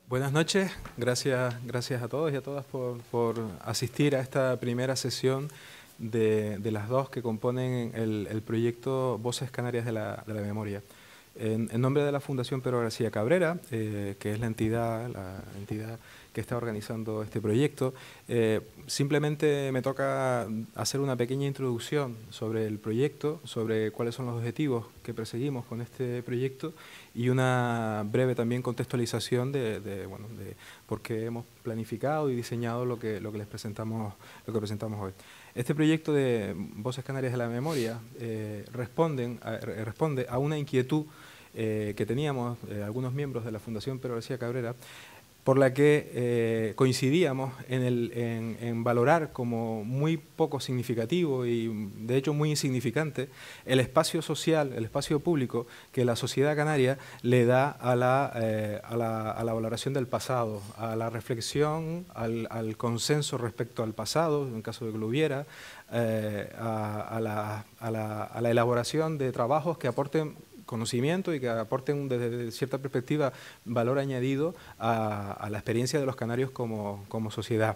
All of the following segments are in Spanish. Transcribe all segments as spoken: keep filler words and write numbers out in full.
Buenas noches, gracias, gracias a todos y a todas por, por asistir a esta primera sesión de, de las dos que componen el, el proyecto Voces Canarias de la, de la Memoria. En, en nombre de la Fundación Pedro García Cabrera, eh, que es la entidad, la entidad que está organizando este proyecto, eh, simplemente me toca hacer una pequeña introducción sobre el proyecto, sobre cuáles son los objetivos que perseguimos con este proyecto y una breve también contextualización de, de, bueno, de por qué hemos planificado y diseñado lo que, lo que les presentamos, lo que presentamos hoy. Este proyecto de Voces Canarias de la Memoria eh, responden a, responde a una inquietud eh, que teníamos eh, algunos miembros de la Fundación Pedro García Cabrera, por la que eh, coincidíamos en, el, en, en valorar como muy poco significativo y de hecho muy insignificante el espacio social, el espacio público que la sociedad canaria le da a la, eh, a la, a la valoración del pasado, a la reflexión, al, al consenso respecto al pasado, en caso de que lo hubiera, eh, a, a, la, a, la, a la elaboración de trabajos que aporten conocimiento y que aporten desde cierta perspectiva valor añadido a, a la experiencia de los canarios como, como sociedad.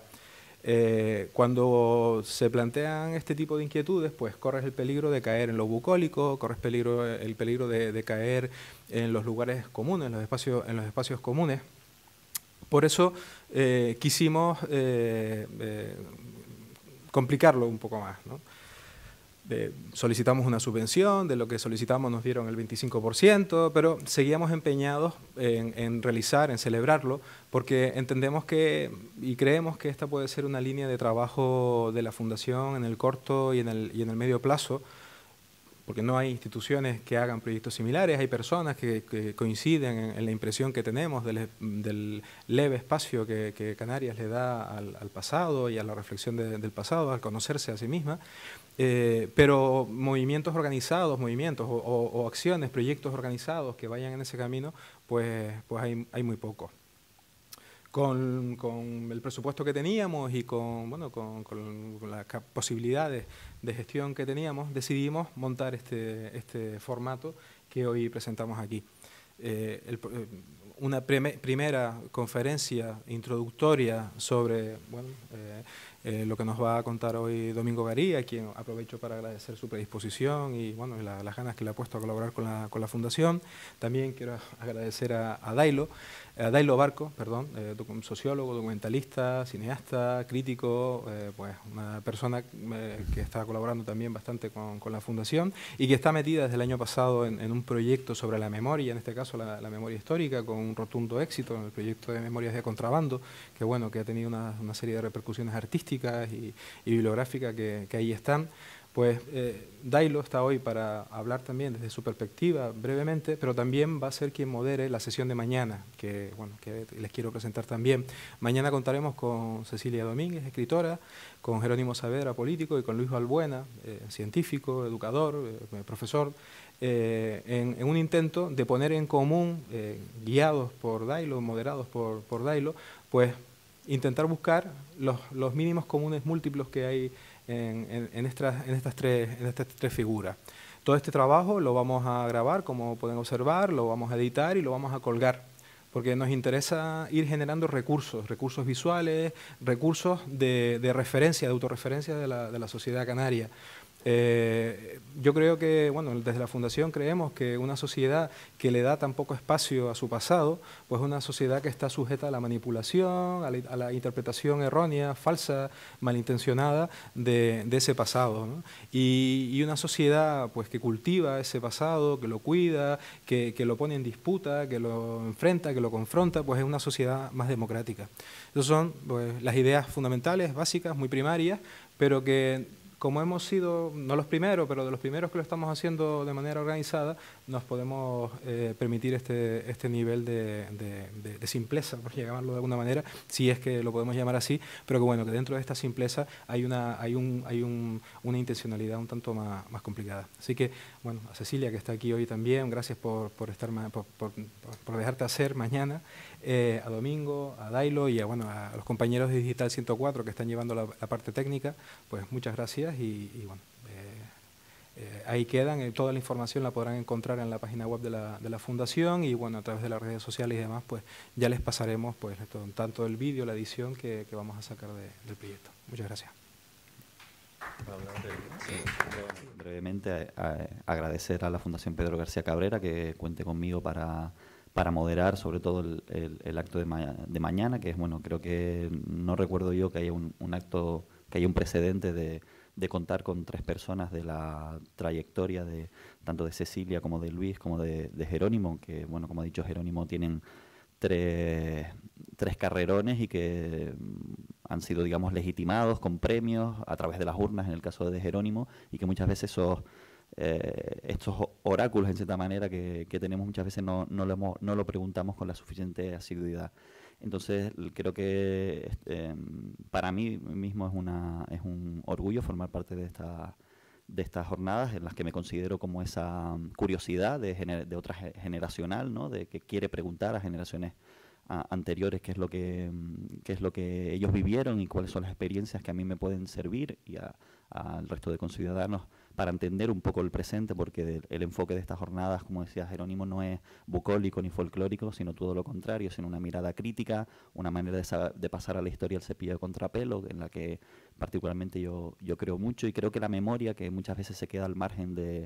Eh, cuando se plantean este tipo de inquietudes, pues corres el peligro de caer en lo bucólico, corres peligro, el peligro de, de caer en los lugares comunes, en los espacios, en los espacios comunes. Por eso eh, quisimos eh, eh, complicarlo un poco más, ¿no? De, solicitamos una subvención, de lo que solicitamos nos dieron el veinticinco por ciento, pero seguíamos empeñados en, en realizar, en celebrarlo, porque entendemos que y creemos que esta puede ser una línea de trabajo de la Fundación en el corto y en el, y en el medio plazo, porque no hay instituciones que hagan proyectos similares, hay personas que, que coinciden en, en la impresión que tenemos del, del leve espacio que, que Canarias le da al, al pasado y a la reflexión de, del pasado, al conocerse a sí misma. Eh, pero movimientos organizados, movimientos o, o, o acciones, proyectos organizados que vayan en ese camino, pues, pues hay, hay muy poco. Con, con el presupuesto que teníamos y con, bueno, con, con, con las posibilidades de gestión que teníamos, decidimos montar este, este formato que hoy presentamos aquí. Eh, el, una prime, primera conferencia introductoria sobre bueno, eh, eh, lo que nos va a contar hoy Domingo Garí, a quien aprovecho para agradecer su predisposición y bueno, la, las ganas que le ha puesto a colaborar con la, con la Fundación. También quiero agradecer a, a Dailo, a Dailo Barco, perdón, eh, sociólogo, documentalista, cineasta, crítico, eh, pues una persona eh, que está colaborando también bastante con, con la Fundación y que está metida desde el año pasado en, en un proyecto sobre la memoria, en este caso la, la memoria histórica, con un rotundo éxito en el proyecto de Memorias de Contrabando, que bueno, que ha tenido una, una serie de repercusiones artísticas y, y bibliográficas que, que ahí están. Pues eh, Dailo está hoy para hablar también desde su perspectiva brevemente, pero también va a ser quien modere la sesión de mañana, que, bueno, que les quiero presentar también. Mañana contaremos con Cecilia Domínguez, escritora, con Jerónimo Saavedra, político, y con Luis Balbuena, eh, científico, educador, eh, profesor, eh, en, en un intento de poner en común, eh, guiados por Dailo, moderados por, por Dailo, pues intentar buscar los, los mínimos comunes múltiplos que hay En, en, en, estas, en, estas tres, en estas tres figuras. Todo este trabajo lo vamos a grabar, como pueden observar, lo vamos a editar y lo vamos a colgar, porque nos interesa ir generando recursos, recursos visuales, recursos de, de referencia, de autorreferencia de la, de la sociedad canaria. Eh, yo creo que, bueno, desde la Fundación creemos que una sociedad que le da tan poco espacio a su pasado, pues una sociedad que está sujeta a la manipulación, a la, a la interpretación errónea, falsa, malintencionada de, de ese pasado, ¿no? Y, y una sociedad pues que cultiva ese pasado, que lo cuida, que, que lo pone en disputa, que lo enfrenta, que lo confronta, pues es una sociedad más democrática. Esas son pues, las ideas fundamentales, básicas, muy primarias, pero que como hemos sido, no los primeros, pero de los primeros que lo estamos haciendo de manera organizada, nos podemos eh, permitir este, este nivel de, de, de, de simpleza, por llamarlo de alguna manera, si es que lo podemos llamar así, pero que bueno, que dentro de esta simpleza hay una, hay un, hay un, una intencionalidad un tanto más, más complicada. Así que, bueno, a Cecilia, que está aquí hoy también, gracias por, por, estar, por, por, por dejarte hacer mañana, eh, a Domingo, a Dailo y a, bueno, a los compañeros de Digital ciento cuatro que están llevando la, la parte técnica, pues muchas gracias y, y bueno, eh, Eh, ahí quedan, eh, toda la información la podrán encontrar en la página web de la, de la Fundación y bueno, a través de las redes sociales y demás, pues ya les pasaremos pues esto, tanto el vídeo, la edición que, que vamos a sacar de, del proyecto. Muchas gracias. Sí, brevemente a, a, agradecer a la Fundación Pedro García Cabrera que cuente conmigo para, para moderar sobre todo el, el, el acto de, ma de mañana, que es bueno, creo que no recuerdo yo que haya un, un acto, que haya un precedente de, de contar con tres personas de la trayectoria de tanto de Cecilia como de Luis como de, de Jerónimo, que bueno, como ha dicho Jerónimo, tienen tres, tres carrerones y que han sido, digamos, legitimados con premios a través de las urnas, en el caso de Jerónimo, y que muchas veces esos, eh, estos oráculos, en cierta manera, que, que tenemos muchas veces no, no, lo hemos, no lo preguntamos con la suficiente asiduidad. Entonces, creo que eh, para mí mismo es, una, es un orgullo formar parte de esta de estas jornadas en las que me considero como esa curiosidad de, gener de otra generacional, ¿no? De que quiere preguntar a generaciones a, anteriores qué es lo que qué es lo que ellos vivieron y cuáles son las experiencias que a mí me pueden servir y al resto de conciudadanos para entender un poco el presente, porque el, el enfoque de estas jornadas, como decía Jerónimo, no es bucólico ni folclórico, sino todo lo contrario, sino una mirada crítica, una manera de, de pasar a la historia el cepillo de contrapelo, en la que particularmente yo, yo creo mucho, y creo que la memoria, que muchas veces se queda al margen de,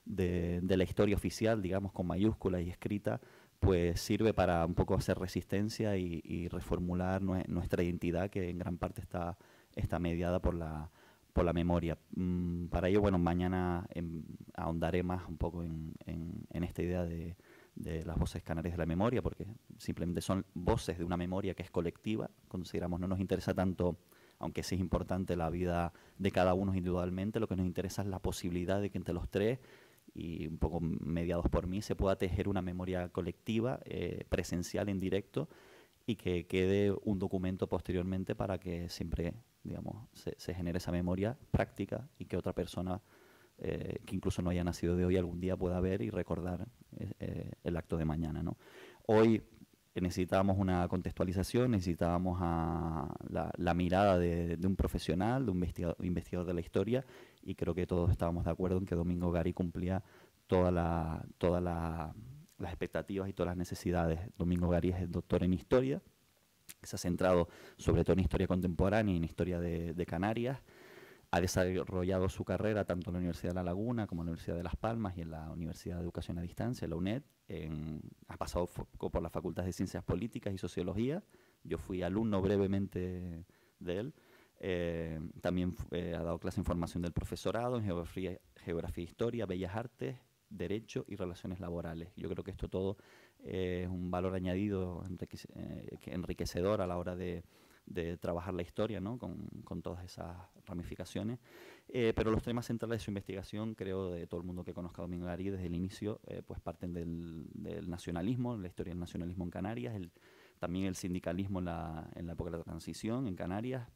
de, de la historia oficial, digamos con mayúsculas y escrita, pues sirve para un poco hacer resistencia y, y reformular nue nuestra identidad, que en gran parte está, está mediada por la, por la memoria. Mm, para ello, bueno, mañana en, ahondaré más un poco en, en, en esta idea de, de las voces canarias de la memoria, porque simplemente son voces de una memoria que es colectiva. Consideramos, no nos interesa tanto, aunque sí es importante la vida de cada uno individualmente, lo que nos interesa es la posibilidad de que entre los tres, y un poco mediados por mí, se pueda tejer una memoria colectiva, eh, presencial en directo, y que quede un documento posteriormente para que siempre, digamos, se, se genere esa memoria práctica y que otra persona, eh, que incluso no haya nacido de hoy, algún día pueda ver y recordar eh, el acto de mañana, ¿no? Hoy necesitábamos una contextualización, necesitábamos a la, la mirada de, de un profesional, de un investigador, investigador de la historia, y creo que todos estábamos de acuerdo en que Domingo Gari cumplía toda la, toda la, las expectativas y todas las necesidades. Domingo Gari es el doctor en historia, que se ha centrado sobre todo en historia contemporánea y en historia de, de Canarias. Ha desarrollado su carrera tanto en la Universidad de La Laguna como en la Universidad de Las Palmas y en la Universidad de Educación a Distancia, la UNED. En, ha pasado por las facultades de Ciencias Políticas y Sociología. Yo fui alumno brevemente de él. Eh, también eh, ha dado clase en formación del profesorado en Geografía, Geografía e Historia, Bellas Artes, Derecho y Relaciones Laborales. Yo creo que esto todo eh, es un valor añadido enriquece, eh, enriquecedor a la hora de de trabajar la historia, ¿no? con, con todas esas ramificaciones. Eh, pero los temas centrales de su investigación, creo, de todo el mundo que conozca a Domingo Gari desde el inicio, eh, pues parten del, del nacionalismo, la historia del nacionalismo en Canarias, el, también el sindicalismo en la, en la época de la transición en Canarias.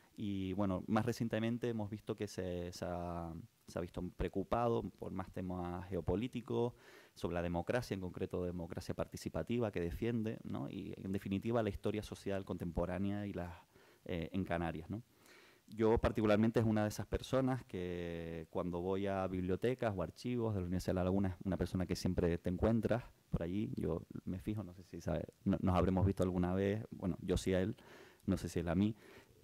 Y bueno, más recientemente hemos visto que se, se, ha, se ha visto preocupado por más temas geopolíticos, sobre la democracia, en concreto democracia participativa que defiende, ¿no? Y en definitiva la historia social contemporánea y las, eh, en Canarias, ¿no? Yo particularmente es una de esas personas que cuando voy a bibliotecas o archivos de la Universidad de La Laguna, es una persona que siempre te encuentras por allí. Yo me fijo, no sé si sabe, no, nos habremos visto alguna vez, bueno, yo sí a él, no sé si él a mí,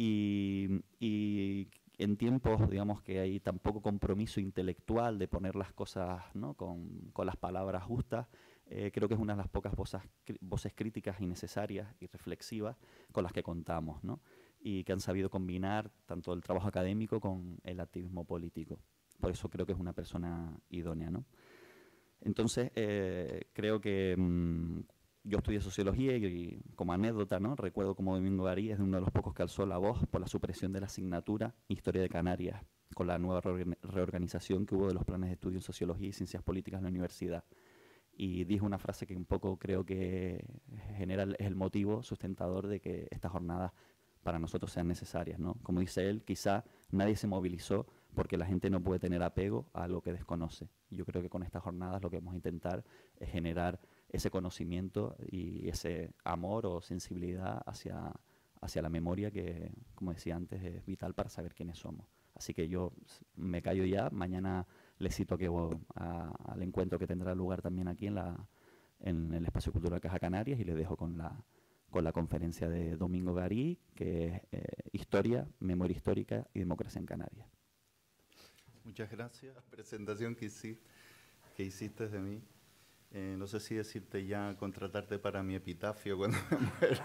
y, y en tiempos, digamos, que hay tan poco compromiso intelectual de poner las cosas, ¿no? con, con las palabras justas, eh, creo que es una de las pocas voces, voces críticas y necesarias y reflexivas con las que contamos, ¿no? Y que han sabido combinar tanto el trabajo académico con el activismo político. Por eso creo que es una persona idónea, ¿no? Entonces, eh, creo que mmm, yo estudié sociología y, y como anécdota, ¿no? Recuerdo como Domingo Gari es uno de los pocos que alzó la voz por la supresión de la asignatura Historia de Canarias, con la nueva reorganización que hubo de los planes de estudio en Sociología y Ciencias Políticas en la universidad. Y dijo una frase que un poco creo que genera, es el motivo sustentador de que estas jornadas para nosotros sean necesarias, ¿no? Como dice él, quizá nadie se movilizó porque la gente no puede tener apego a algo que desconoce. Y yo creo que con estas jornadas lo que vamos a intentar es generar ese conocimiento y ese amor o sensibilidad hacia, hacia la memoria que, como decía antes, es vital para saber quiénes somos. Así que yo me callo ya, mañana les cito que, a, al encuentro que tendrá lugar también aquí en, la, en el Espacio Cultural Caja Canarias, y les dejo con la, con la conferencia de Domingo Garí, que es eh, Historia, Memoria Histórica y Democracia en Canarias. Muchas gracias. La presentación que hiciste, que hiciste de mí. Eh, no sé si decirte ya, contratarte para mi epitafio cuando me muera.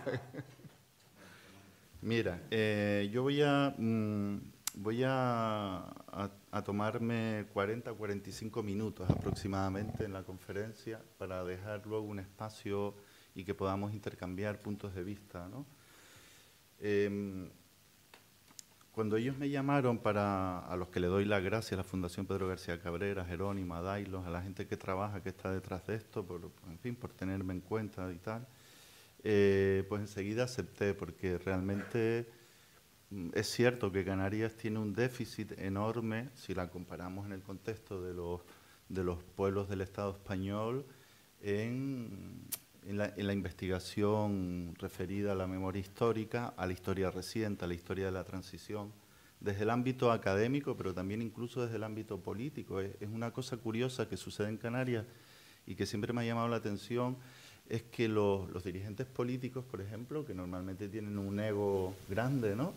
Mira, eh, yo voy a mmm, voy a, a, a tomarme cuarenta a cuarenta y cinco minutos aproximadamente en la conferencia para dejar luego un espacio y que podamos intercambiar puntos de vista, ¿no? Eh, Cuando ellos me llamaron para, a los que le doy las gracias, a la Fundación Pedro García Cabrera, a Jerónimo, a Dailos, a la gente que trabaja, que está detrás de esto, por, en fin, por tenerme en cuenta y tal, eh, pues enseguida acepté, porque realmente es cierto que Canarias tiene un déficit enorme, si la comparamos en el contexto de los, de los pueblos del Estado español, en... En la, en la investigación referida a la memoria histórica, a la historia reciente, a la historia de la transición, desde el ámbito académico, pero también incluso desde el ámbito político. Es, es una cosa curiosa que sucede en Canarias y que siempre me ha llamado la atención, es que los, los dirigentes políticos, por ejemplo, que normalmente tienen un ego grande, ¿no?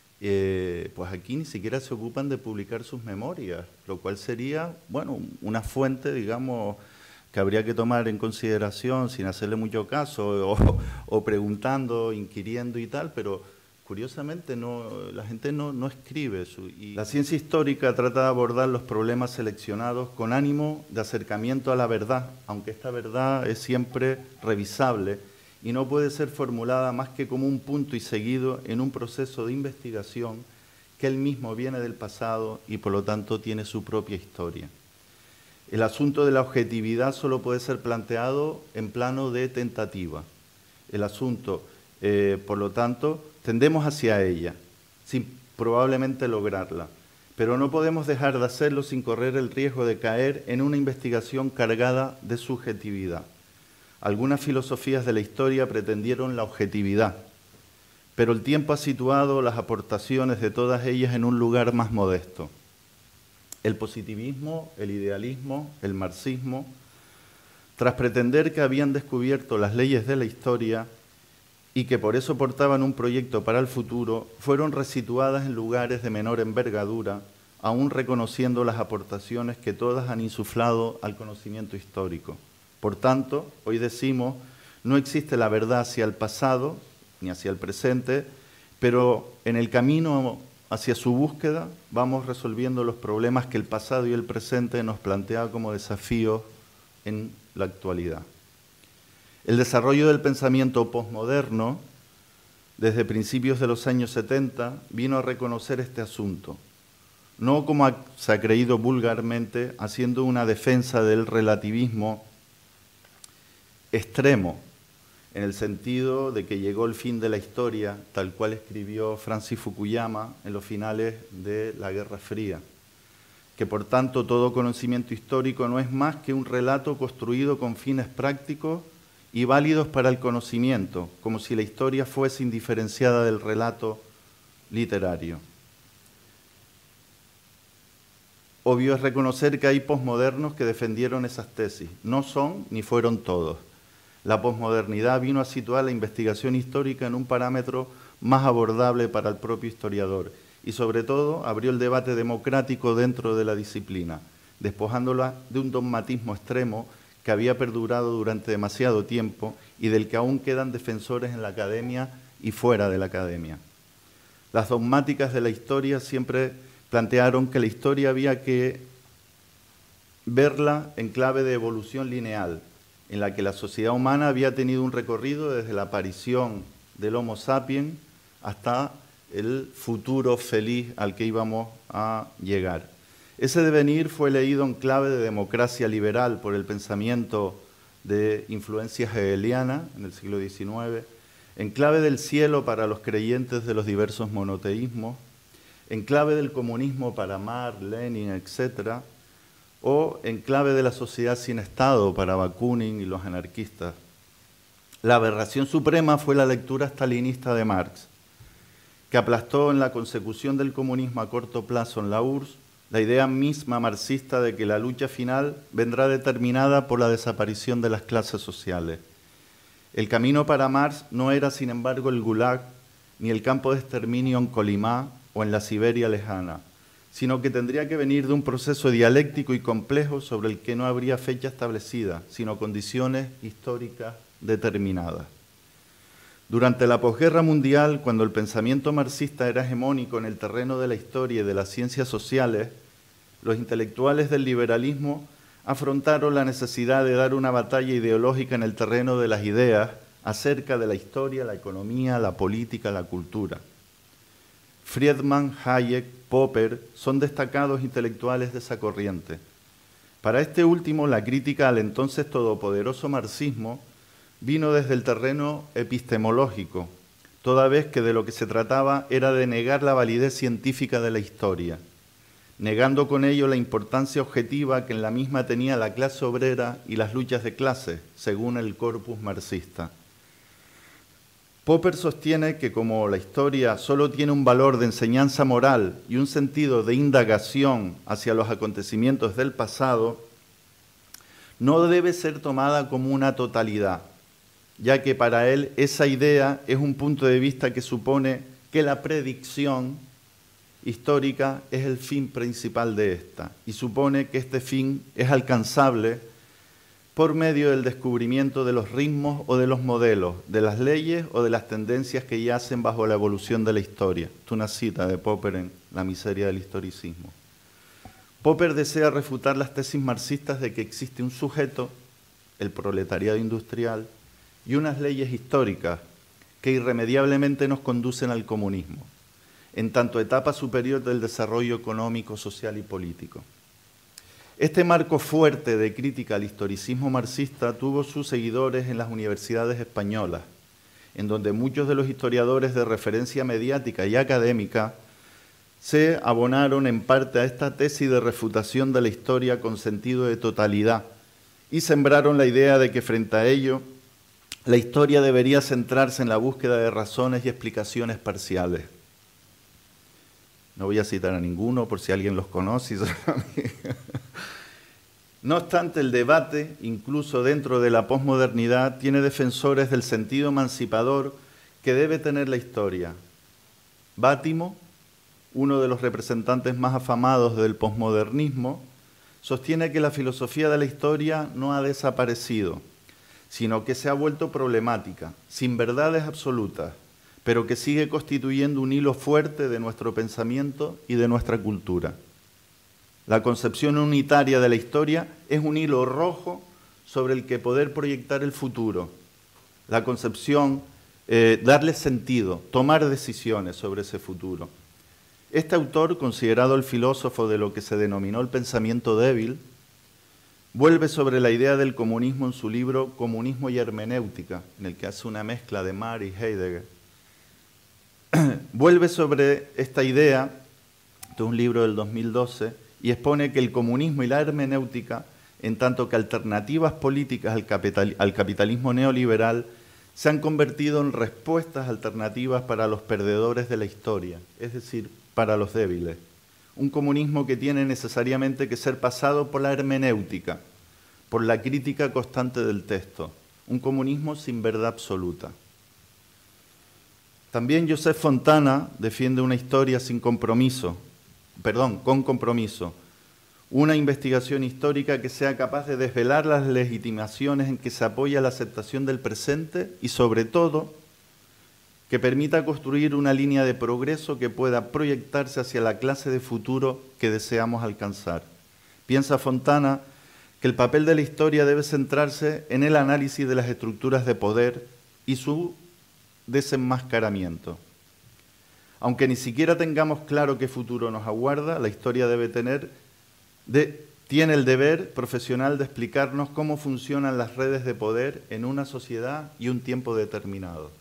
Eh, pues aquí ni siquiera se ocupan de publicar sus memorias, lo cual sería, bueno, una fuente, digamos, que habría que tomar en consideración sin hacerle mucho caso o, o preguntando, inquiriendo y tal, pero curiosamente no, la gente no, no escribe. Su, y la ciencia histórica trata de abordar los problemas seleccionados con ánimo de acercamiento a la verdad, aunque esta verdad es siempre revisable y no puede ser formulada más que como un punto y seguido en un proceso de investigación que él mismo viene del pasado y por lo tanto tiene su propia historia. El asunto de la objetividad solo puede ser planteado en plano de tentativa. El asunto, eh, por lo tanto, tendemos hacia ella, sin probablemente lograrla, pero no podemos dejar de hacerlo sin correr el riesgo de caer en una investigación cargada de subjetividad. Algunas filosofías de la historia pretendieron la objetividad, pero el tiempo ha situado las aportaciones de todas ellas en un lugar más modesto. El positivismo, el idealismo, el marxismo, tras pretender que habían descubierto las leyes de la historia y que por eso portaban un proyecto para el futuro, fueron resituadas en lugares de menor envergadura, aún reconociendo las aportaciones que todas han insuflado al conocimiento histórico. Por tanto, hoy decimos, no existe la verdad hacia el pasado ni hacia el presente, pero en el camino hacia su búsqueda vamos resolviendo los problemas que el pasado y el presente nos plantean como desafíos en la actualidad. El desarrollo del pensamiento posmoderno, desde principios de los años setenta, vino a reconocer este asunto, no como se ha creído vulgarmente, haciendo una defensa del relativismo extremo, en el sentido de que llegó el fin de la historia, tal cual escribió Francis Fukuyama en los finales de la Guerra Fría, que por tanto todo conocimiento histórico no es más que un relato construido con fines prácticos y válidos para el conocimiento, como si la historia fuese indiferenciada del relato literario. Obvio es reconocer que hay posmodernos que defendieron esas tesis. No son ni fueron todos. La posmodernidad vino a situar la investigación histórica en un parámetro más abordable para el propio historiador y sobre todo abrió el debate democrático dentro de la disciplina, despojándola de un dogmatismo extremo que había perdurado durante demasiado tiempo y del que aún quedan defensores en la academia y fuera de la academia. Las dogmáticas de la historia siempre plantearon que la historia había que verla en clave de evolución lineal, en la que la sociedad humana había tenido un recorrido desde la aparición del Homo sapiens hasta el futuro feliz al que íbamos a llegar. Ese devenir fue leído en clave de democracia liberal por el pensamiento de influencia hegeliana en el siglo diecinueve, en clave del cielo para los creyentes de los diversos monoteísmos, en clave del comunismo para Marx, Lenin, etcétera, o en clave de la sociedad sin Estado para Bakunin y los anarquistas. La aberración suprema fue la lectura stalinista de Marx, que aplastó en la consecución del comunismo a corto plazo en la U R S S la idea misma marxista de que la lucha final vendrá determinada por la desaparición de las clases sociales. El camino para Marx no era, sin embargo, el Gulag, ni el campo de exterminio en Kolimá o en la Siberia lejana, sino que tendría que venir de un proceso dialéctico y complejo sobre el que no habría fecha establecida, sino condiciones históricas determinadas. Durante la posguerra mundial, cuando el pensamiento marxista era hegemónico en el terreno de la historia y de las ciencias sociales, los intelectuales del liberalismo afrontaron la necesidad de dar una batalla ideológica en el terreno de las ideas acerca de la historia, la economía, la política, la cultura. Friedman, Hayek, Popper son destacados intelectuales de esa corriente. Para este último, la crítica al entonces todopoderoso marxismo vino desde el terreno epistemológico, toda vez que de lo que se trataba era de negar la validez científica de la historia, negando con ello la importancia objetiva que en la misma tenía la clase obrera y las luchas de clase, según el corpus marxista. Popper sostiene que como la historia solo tiene un valor de enseñanza moral y un sentido de indagación hacia los acontecimientos del pasado, no debe ser tomada como una totalidad, ya que para él esa idea es un punto de vista que supone que la predicción histórica es el fin principal de esta y supone que este fin es alcanzable por medio del descubrimiento de los ritmos o de los modelos, de las leyes o de las tendencias que yacen bajo la evolución de la historia. Esto es una cita de Popper en La miseria del historicismo. Popper desea refutar las tesis marxistas de que existe un sujeto, el proletariado industrial, y unas leyes históricas que irremediablemente nos conducen al comunismo, en tanto etapa superior del desarrollo económico, social y político. Este marco fuerte de crítica al historicismo marxista tuvo sus seguidores en las universidades españolas, en donde muchos de los historiadores de referencia mediática y académica se abonaron en parte a esta tesis de refutación de la historia con sentido de totalidad y sembraron la idea de que frente a ello la historia debería centrarse en la búsqueda de razones y explicaciones parciales. No voy a citar a ninguno por si alguien los conoce. No obstante, el debate, incluso dentro de la posmodernidad, tiene defensores del sentido emancipador que debe tener la historia. Bátimo, uno de los representantes más afamados del posmodernismo, sostiene que la filosofía de la historia no ha desaparecido, sino que se ha vuelto problemática, sin verdades absolutas, pero que sigue constituyendo un hilo fuerte de nuestro pensamiento y de nuestra cultura. La concepción unitaria de la historia es un hilo rojo sobre el que poder proyectar el futuro. La concepción, eh, darle sentido, tomar decisiones sobre ese futuro. Este autor, considerado el filósofo de lo que se denominó el pensamiento débil, vuelve sobre la idea del comunismo en su libro Comunismo y Hermenéutica, en el que hace una mezcla de Marx y Heidegger. Vuelve sobre esta idea, de un libro del dos mil doce, y expone que el comunismo y la hermenéutica, en tanto que alternativas políticas al, capital, al capitalismo neoliberal, se han convertido en respuestas alternativas para los perdedores de la historia, es decir, para los débiles. Un comunismo que tiene necesariamente que ser pasado por la hermenéutica, por la crítica constante del texto. Un comunismo sin verdad absoluta. También Joseph Fontana defiende una historia sin compromiso, perdón, con compromiso. Una investigación histórica que sea capaz de desvelar las legitimaciones en que se apoya la aceptación del presente y, sobre todo, que permita construir una línea de progreso que pueda proyectarse hacia la clase de futuro que deseamos alcanzar. Piensa Fontana que el papel de la historia debe centrarse en el análisis de las estructuras de poder y su desenmascaramiento. Aunque ni siquiera tengamos claro qué futuro nos aguarda, la historia debe tener, de, tiene el deber profesional de explicarnos cómo funcionan las redes de poder en una sociedad y un tiempo determinado.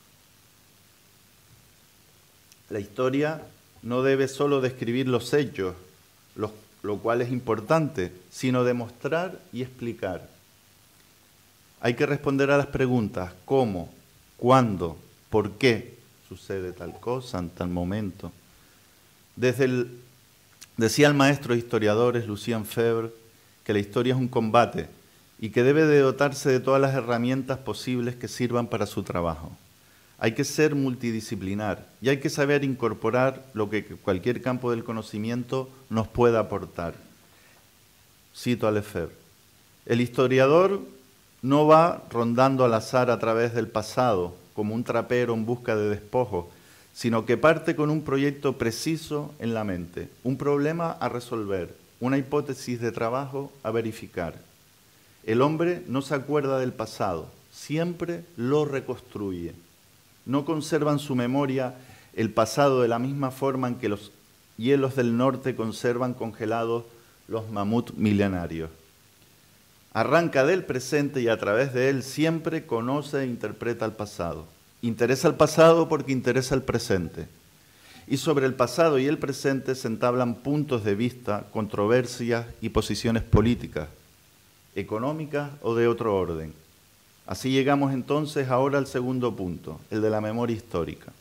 La historia no debe solo describir los hechos, los, lo cual es importante, sino demostrar y explicar. Hay que responder a las preguntas: ¿cómo? ¿Cuándo? ¿Por qué sucede tal cosa en tal momento? Desde el Decía el maestro de historiadores Lucien Febvre que la historia es un combate y que debe de dotarse de todas las herramientas posibles que sirvan para su trabajo. Hay que ser multidisciplinar y hay que saber incorporar lo que cualquier campo del conocimiento nos pueda aportar. Cito a Lefebvre. El historiador no va rondando al azar a través del pasado, como un trapero en busca de despojos, sino que parte con un proyecto preciso en la mente, un problema a resolver, una hipótesis de trabajo a verificar. El hombre no se acuerda del pasado, siempre lo reconstruye. No conserva en su memoria el pasado de la misma forma en que los hielos del norte conservan congelados los mamuts milenarios. Arranca del presente y a través de él siempre conoce e interpreta el pasado. Interesa el pasado porque interesa el presente. Y sobre el pasado y el presente se entablan puntos de vista, controversias y posiciones políticas, económicas o de otro orden. Así llegamos entonces ahora al segundo punto, el de la memoria histórica.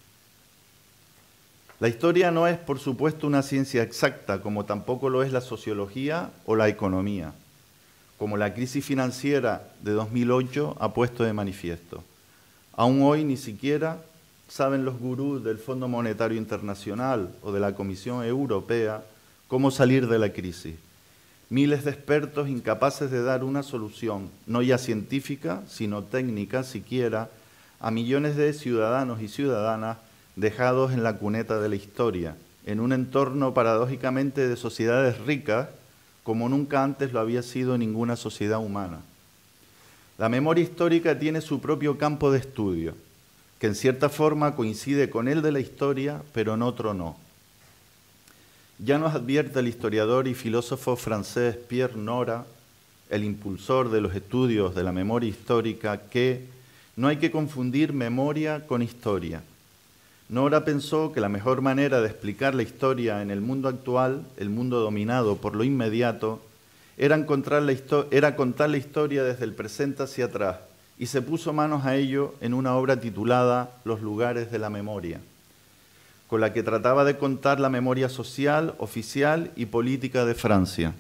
La historia no es, por supuesto, una ciencia exacta, como tampoco lo es la sociología o la economía, como la crisis financiera de dos mil ocho ha puesto de manifiesto. Aún hoy ni siquiera saben los gurús del Fondo Monetario Internacional o de la Comisión Europea cómo salir de la crisis. Miles de expertos incapaces de dar una solución, no ya científica, sino técnica siquiera, a millones de ciudadanos y ciudadanas dejados en la cuneta de la historia, en un entorno paradójicamente de sociedades ricas, como nunca antes lo había sido ninguna sociedad humana. La memoria histórica tiene su propio campo de estudio, que en cierta forma coincide con el de la historia, pero en otro no. Ya nos advierte el historiador y filósofo francés Pierre Nora, el impulsor de los estudios de la memoria histórica, que no hay que confundir memoria con historia. Nora pensó que la mejor manera de explicar la historia en el mundo actual, el mundo dominado por lo inmediato, era, encontrar la era contar la historia desde el presente hacia atrás, y se puso manos a ello en una obra titulada Los lugares de la memoria, con la que trataba de contar la memoria social, oficial y política de Francia.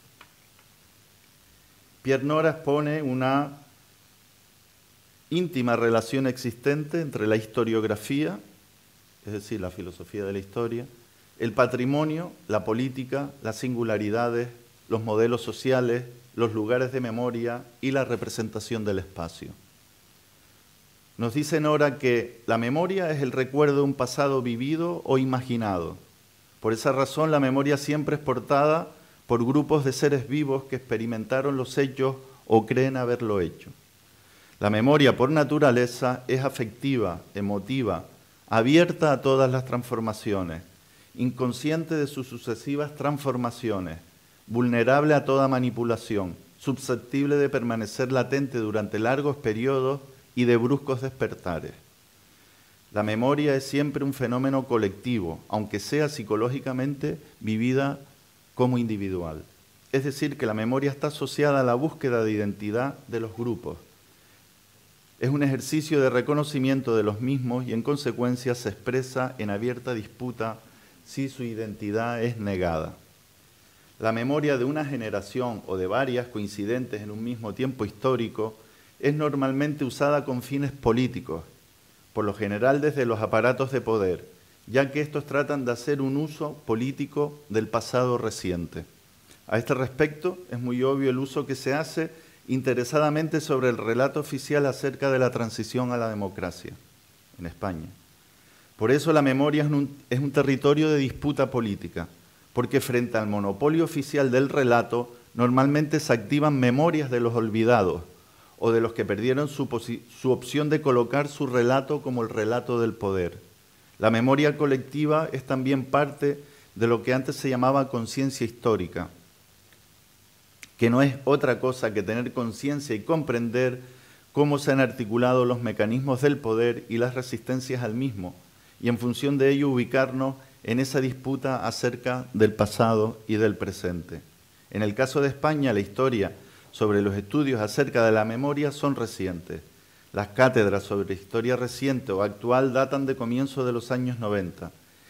Pierre Nora expone una íntima relación existente entre la historiografía, es decir, la filosofía de la historia, el patrimonio, la política, las singularidades, los modelos sociales, los lugares de memoria y la representación del espacio. Nos dice Nora que la memoria es el recuerdo de un pasado vivido o imaginado. Por esa razón, la memoria siempre es portada por grupos de seres vivos que experimentaron los hechos o creen haberlo hecho. La memoria, por naturaleza, es afectiva, emotiva, abierta a todas las transformaciones, inconsciente de sus sucesivas transformaciones, vulnerable a toda manipulación, susceptible de permanecer latente durante largos periodos y de bruscos despertares. La memoria es siempre un fenómeno colectivo, aunque sea psicológicamente vivida como individual. Es decir, que la memoria está asociada a la búsqueda de identidad de los grupos. Es un ejercicio de reconocimiento de los mismos y en consecuencia se expresa en abierta disputa si su identidad es negada. La memoria de una generación o de varias coincidentes en un mismo tiempo histórico es normalmente usada con fines políticos, por lo general desde los aparatos de poder, ya que estos tratan de hacer un uso político del pasado reciente. A este respecto, es muy obvio el uso que se hace interesadamente sobre el relato oficial acerca de la transición a la democracia en España. Por eso la memoria es un, es un territorio de disputa política, porque frente al monopolio oficial del relato, normalmente se activan memorias de los olvidados o de los que perdieron su, su opción de colocar su relato como el relato del poder. La memoria colectiva es también parte de lo que antes se llamaba conciencia histórica, que no es otra cosa que tener conciencia y comprender cómo se han articulado los mecanismos del poder y las resistencias al mismo, y en función de ello ubicarnos en esa disputa acerca del pasado y del presente. En el caso de España, la historia sobre los estudios acerca de la memoria son recientes. Las cátedras sobre historia reciente o actual datan de comienzos de los años noventa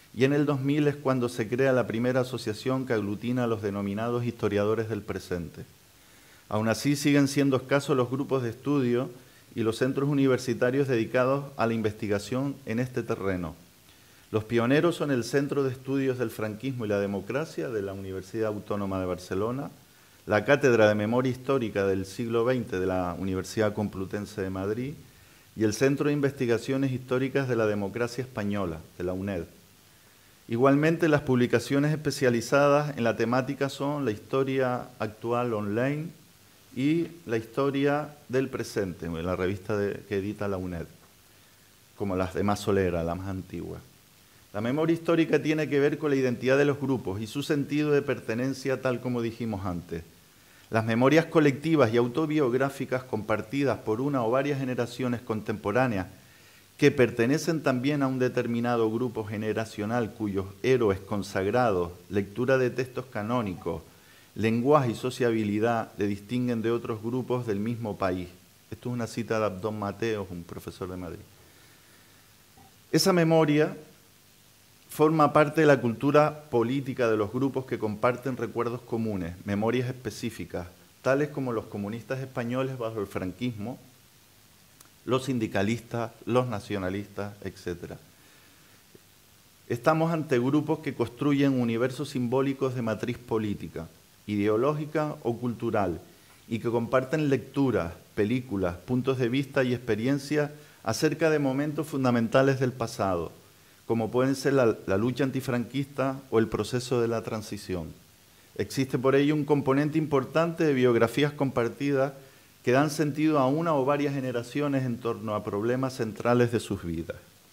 y en el dos mil es cuando se crea la primera asociación que aglutina a los denominados historiadores del presente. Aún así siguen siendo escasos los grupos de estudio y los centros universitarios dedicados a la investigación en este terreno. Los pioneros son el Centro de Estudios del Franquismo y la Democracia de la Universidad Autónoma de Barcelona, la Cátedra de Memoria Histórica del siglo veinte de la Universidad Complutense de Madrid y el Centro de Investigaciones Históricas de la Democracia Española, de la UNED. Igualmente, las publicaciones especializadas en la temática son la historia actual online y la historia del presente, en la revista de, que edita la UNED, como las de más solera, la más antigua. La memoria histórica tiene que ver con la identidad de los grupos y su sentido de pertenencia, tal como dijimos antes. Las memorias colectivas y autobiográficas compartidas por una o varias generaciones contemporáneas que pertenecen también a un determinado grupo generacional cuyos héroes consagrados, lectura de textos canónicos, lenguaje y sociabilidad le distinguen de otros grupos del mismo país. Esto es una cita de Abdón Mateos, un profesor de Madrid. Esa memoria forma parte de la cultura política de los grupos que comparten recuerdos comunes, memorias específicas, tales como los comunistas españoles bajo el franquismo, los sindicalistas, los nacionalistas, etcétera. Estamos ante grupos que construyen universos simbólicos de matriz política, ideológica o cultural, y que comparten lecturas, películas, puntos de vista y experiencias acerca de momentos fundamentales del pasado, como pueden ser la, la lucha antifranquista o el proceso de la transición. Existe por ello un componente importante de biografías compartidas que dan sentido a una o varias generaciones en torno a problemas centrales de sus vidas.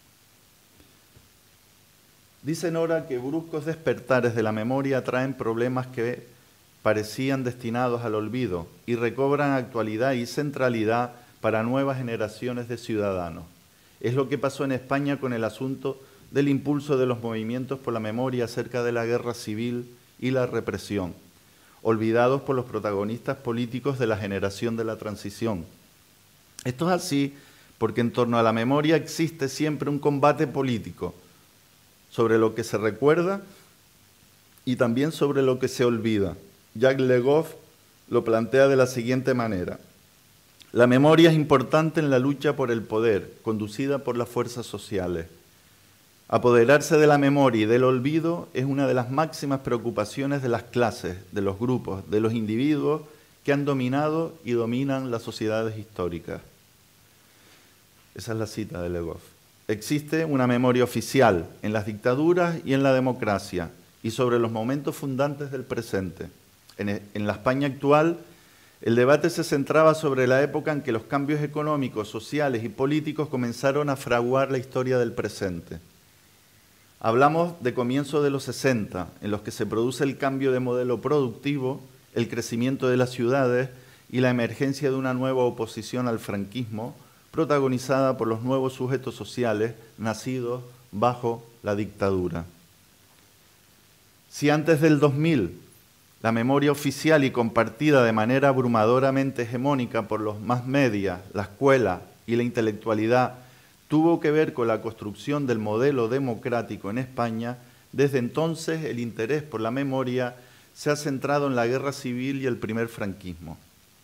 Dice Nora que bruscos despertares de la memoria traen problemas que parecían destinados al olvido y recobran actualidad y centralidad para nuevas generaciones de ciudadanos. Es lo que pasó en España con el asunto del impulso de los movimientos por la memoria acerca de la guerra civil y la represión, olvidados por los protagonistas políticos de la generación de la transición. Esto es así porque en torno a la memoria existe siempre un combate político sobre lo que se recuerda y también sobre lo que se olvida. Jacques Le Goff lo plantea de la siguiente manera: la memoria es importante en la lucha por el poder, conducida por las fuerzas sociales. Apoderarse de la memoria y del olvido es una de las máximas preocupaciones de las clases, de los grupos, de los individuos que han dominado y dominan las sociedades históricas. Esa es la cita de Le Goff. Existe una memoria oficial en las dictaduras y en la democracia y sobre los momentos fundantes del presente. En, en la España actual, el debate se centraba sobre la época en que los cambios económicos, sociales y políticos comenzaron a fraguar la historia del presente. Hablamos de comienzos de los sesenta, en los que se produce el cambio de modelo productivo, el crecimiento de las ciudades y la emergencia de una nueva oposición al franquismo, protagonizada por los nuevos sujetos sociales nacidos bajo la dictadura. Si antes del dos mil la memoria oficial y compartida de manera abrumadoramente hegemónica por los más media, la escuela y la intelectualidad tuvo que ver con la construcción del modelo democrático en España, desde entonces el interés por la memoria se ha centrado en la guerra civil y el primer franquismo,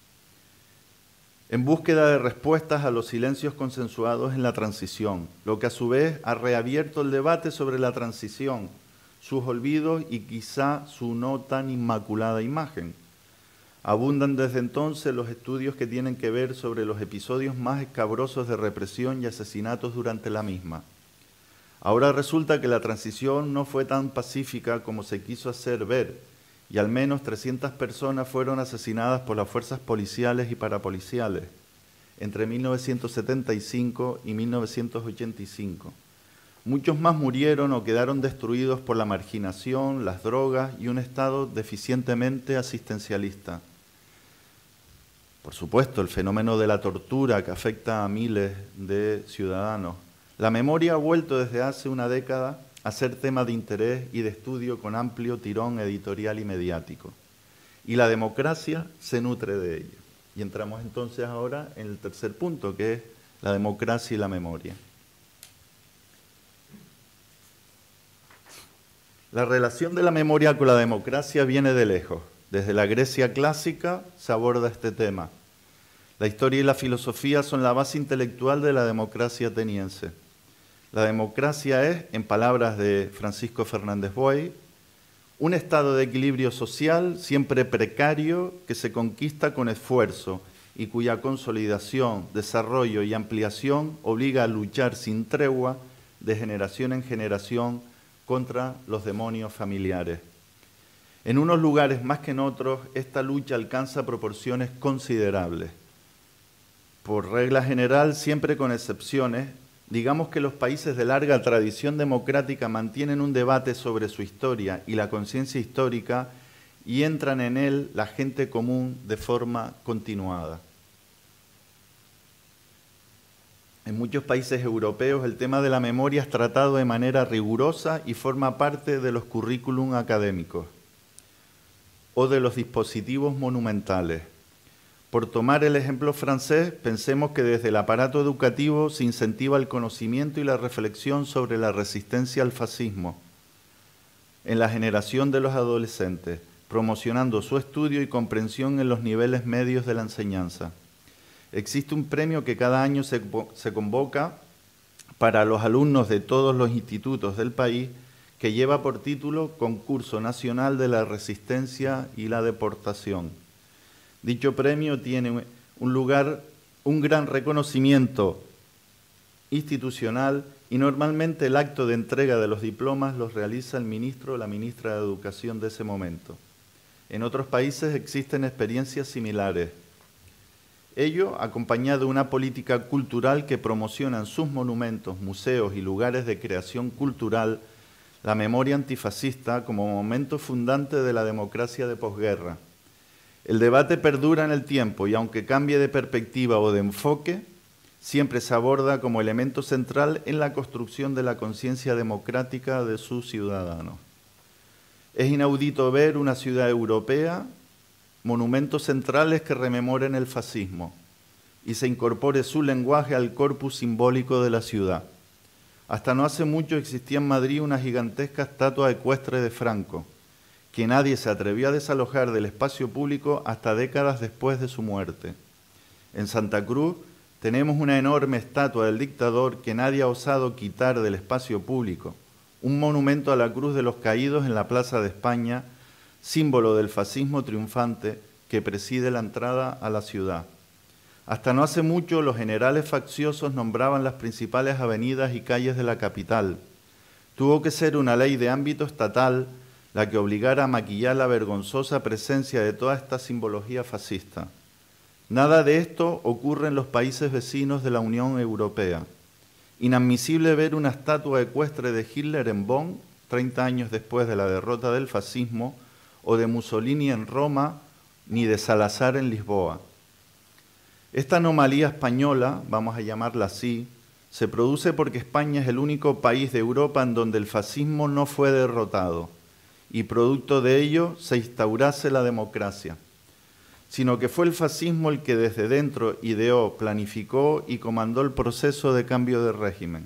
en búsqueda de respuestas a los silencios consensuados en la transición, lo que a su vez ha reabierto el debate sobre la transición, sus olvidos y quizá su no tan inmaculada imagen. Abundan desde entonces los estudios que tienen que ver sobre los episodios más escabrosos de represión y asesinatos durante la misma. Ahora resulta que la transición no fue tan pacífica como se quiso hacer ver, y al menos trescientas personas fueron asesinadas por las fuerzas policiales y parapoliciales entre mil novecientos setenta y cinco y mil novecientos ochenta y cinco. Muchos más murieron o quedaron destruidos por la marginación, las drogas y un Estado deficientemente asistencialista. Por supuesto, el fenómeno de la tortura que afecta a miles de ciudadanos. La memoria ha vuelto desde hace una década a ser tema de interés y de estudio con amplio tirón editorial y mediático. Y la democracia se nutre de ello. Y entramos entonces ahora en el tercer punto, que es la democracia y la memoria. La relación de la memoria con la democracia viene de lejos. Desde la Grecia clásica se aborda este tema. La historia y la filosofía son la base intelectual de la democracia ateniense. La democracia es, en palabras de Francisco Fernández Boy, un estado de equilibrio social siempre precario que se conquista con esfuerzo y cuya consolidación, desarrollo y ampliación obliga a luchar sin tregua de generación en generación contra los demonios familiares. En unos lugares más que en otros, esta lucha alcanza proporciones considerables. Por regla general, siempre con excepciones, digamos que los países de larga tradición democrática mantienen un debate sobre su historia y la conciencia histórica y entran en él la gente común de forma continuada. En muchos países europeos el tema de la memoria es tratado de manera rigurosa y forma parte de los currículum académicos o de los dispositivos monumentales. Por tomar el ejemplo francés, pensemos que desde el aparato educativo se incentiva el conocimiento y la reflexión sobre la resistencia al fascismo en la generación de los adolescentes, promocionando su estudio y comprensión en los niveles medios de la enseñanza. Existe un premio que cada año se, se convoca para los alumnos de todos los institutos del país que lleva por título Concurso Nacional de la Resistencia y la Deportación. Dicho premio tiene un lugar, un gran reconocimiento institucional y normalmente el acto de entrega de los diplomas los realiza el ministro o la ministra de Educación de ese momento. En otros países existen experiencias similares. Ello acompañado de una política cultural que promociona en sus monumentos, museos y lugares de creación cultural la memoria antifascista como momento fundante de la democracia de posguerra. El debate perdura en el tiempo y aunque cambie de perspectiva o de enfoque, siempre se aborda como elemento central en la construcción de la conciencia democrática de sus ciudadanos. Es inaudito ver una ciudad europea, monumentos centrales que rememoren el fascismo y se incorpore su lenguaje al corpus simbólico de la ciudad. Hasta no hace mucho existía en Madrid una gigantesca estatua ecuestre de Franco, que nadie se atrevió a desalojar del espacio público hasta décadas después de su muerte. En Santa Cruz tenemos una enorme estatua del dictador que nadie ha osado quitar del espacio público, un monumento a la Cruz de los Caídos en la Plaza de España, símbolo del fascismo triunfante que preside la entrada a la ciudad. Hasta no hace mucho los generales facciosos nombraban las principales avenidas y calles de la capital. Tuvo que ser una ley de ámbito estatal la que obligara a maquillar la vergonzosa presencia de toda esta simbología fascista. Nada de esto ocurre en los países vecinos de la Unión Europea. Inadmisible ver una estatua ecuestre de Hitler en Bonn, treinta años después de la derrota del fascismo, o de Mussolini en Roma, ni de Salazar en Lisboa. Esta anomalía española, vamos a llamarla así, se produce porque España es el único país de Europa en donde el fascismo no fue derrotado y producto de ello se instaurase la democracia, sino que fue el fascismo el que desde dentro ideó, planificó y comandó el proceso de cambio de régimen.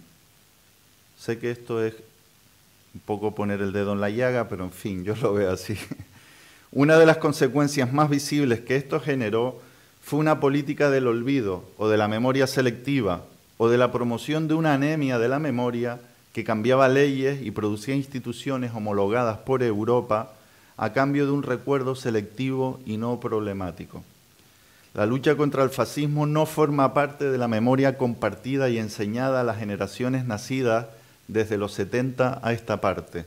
Sé que esto es un poco poner el dedo en la llaga, pero en fin, yo lo veo así. Una de las consecuencias más visibles que esto generó fue una política del olvido o de la memoria selectiva o de la promoción de una anemia de la memoria que cambiaba leyes y producía instituciones homologadas por Europa a cambio de un recuerdo selectivo y no problemático. La lucha contra el fascismo no forma parte de la memoria compartida y enseñada a las generaciones nacidas desde los setenta a esta parte.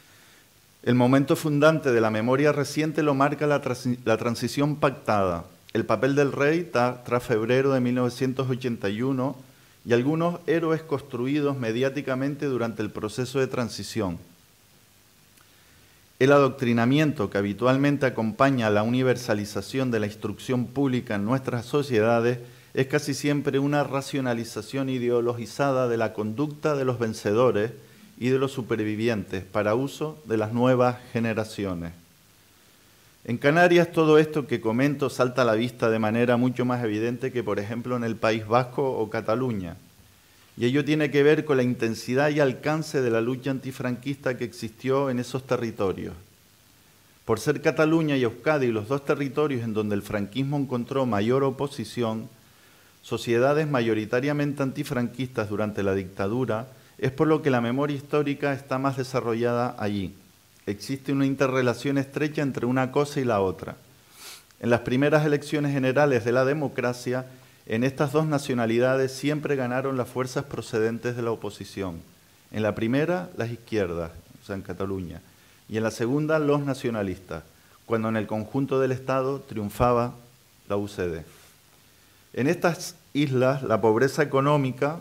El momento fundante de la memoria reciente lo marca la, trans la transición pactada, el papel del rey tras febrero de mil novecientos ochenta y uno y algunos héroes construidos mediáticamente durante el proceso de transición. El adoctrinamiento que habitualmente acompaña a la universalización de la instrucción pública en nuestras sociedades es casi siempre una racionalización ideologizada de la conducta de los vencedores y de los supervivientes para uso de las nuevas generaciones. En Canarias todo esto que comento salta a la vista de manera mucho más evidente que, por ejemplo, en el País Vasco o Cataluña. Y ello tiene que ver con la intensidad y alcance de la lucha antifranquista que existió en esos territorios. Por ser Cataluña y Euskadi los dos territorios en donde el franquismo encontró mayor oposición, sociedades mayoritariamente antifranquistas durante la dictadura, es por lo que la memoria histórica está más desarrollada allí. Existe una interrelación estrecha entre una cosa y la otra. En las primeras elecciones generales de la democracia, en estas dos nacionalidades siempre ganaron las fuerzas procedentes de la oposición. En la primera, las izquierdas, o sea, en Cataluña, y en la segunda, los nacionalistas, cuando en el conjunto del Estado triunfaba la U C D. En estas islas, la pobreza económica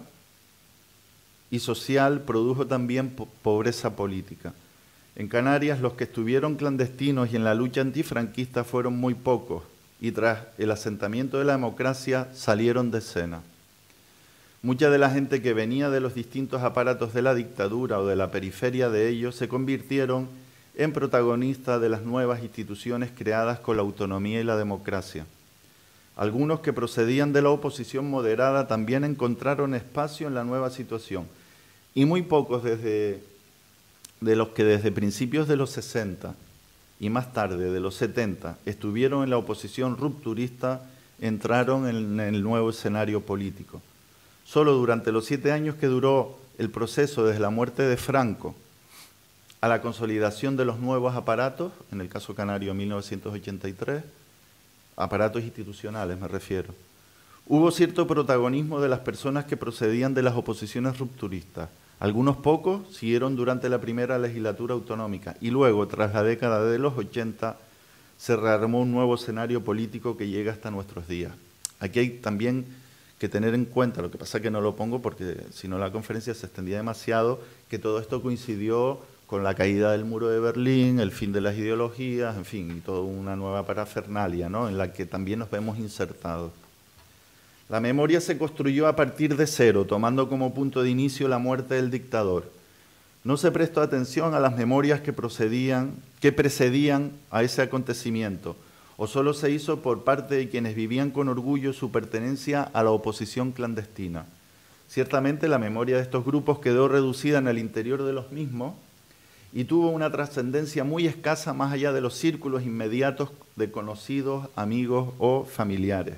y social produjo también po- pobreza política. En Canarias, los que estuvieron clandestinos y en la lucha antifranquista fueron muy pocos, y tras el asentamiento de la democracia salieron de escena. Mucha de la gente que venía de los distintos aparatos de la dictadura o de la periferia de ellos se convirtieron en protagonistas de las nuevas instituciones creadas con la autonomía y la democracia. Algunos que procedían de la oposición moderada también encontraron espacio en la nueva situación, y muy pocos desde, de los que desde principios de los sesenta y más tarde, de los setenta, estuvieron en la oposición rupturista, entraron en el nuevo escenario político. Solo durante los siete años que duró el proceso desde la muerte de Franco a la consolidación de los nuevos aparatos, en el caso canario mil novecientos ochenta y tres, aparatos institucionales me refiero, hubo cierto protagonismo de las personas que procedían de las oposiciones rupturistas. Algunos pocos siguieron durante la primera legislatura autonómica y luego, tras la década de los ochenta, se rearmó un nuevo escenario político que llega hasta nuestros días. Aquí hay también que tener en cuenta, lo que pasa es que no lo pongo porque si no la conferencia se extendía demasiado, que todo esto coincidió con la caída del muro de Berlín, el fin de las ideologías, en fin, y toda una nueva parafernalia, ¿no?, en la que también nos vemos insertados. La memoria se construyó a partir de cero, tomando como punto de inicio la muerte del dictador. No se prestó atención a las memorias que, procedían, que precedían a ese acontecimiento, o solo se hizo por parte de quienes vivían con orgullo su pertenencia a la oposición clandestina. Ciertamente la memoria de estos grupos quedó reducida en el interior de los mismos y tuvo una trascendencia muy escasa más allá de los círculos inmediatos de conocidos, amigos o familiares.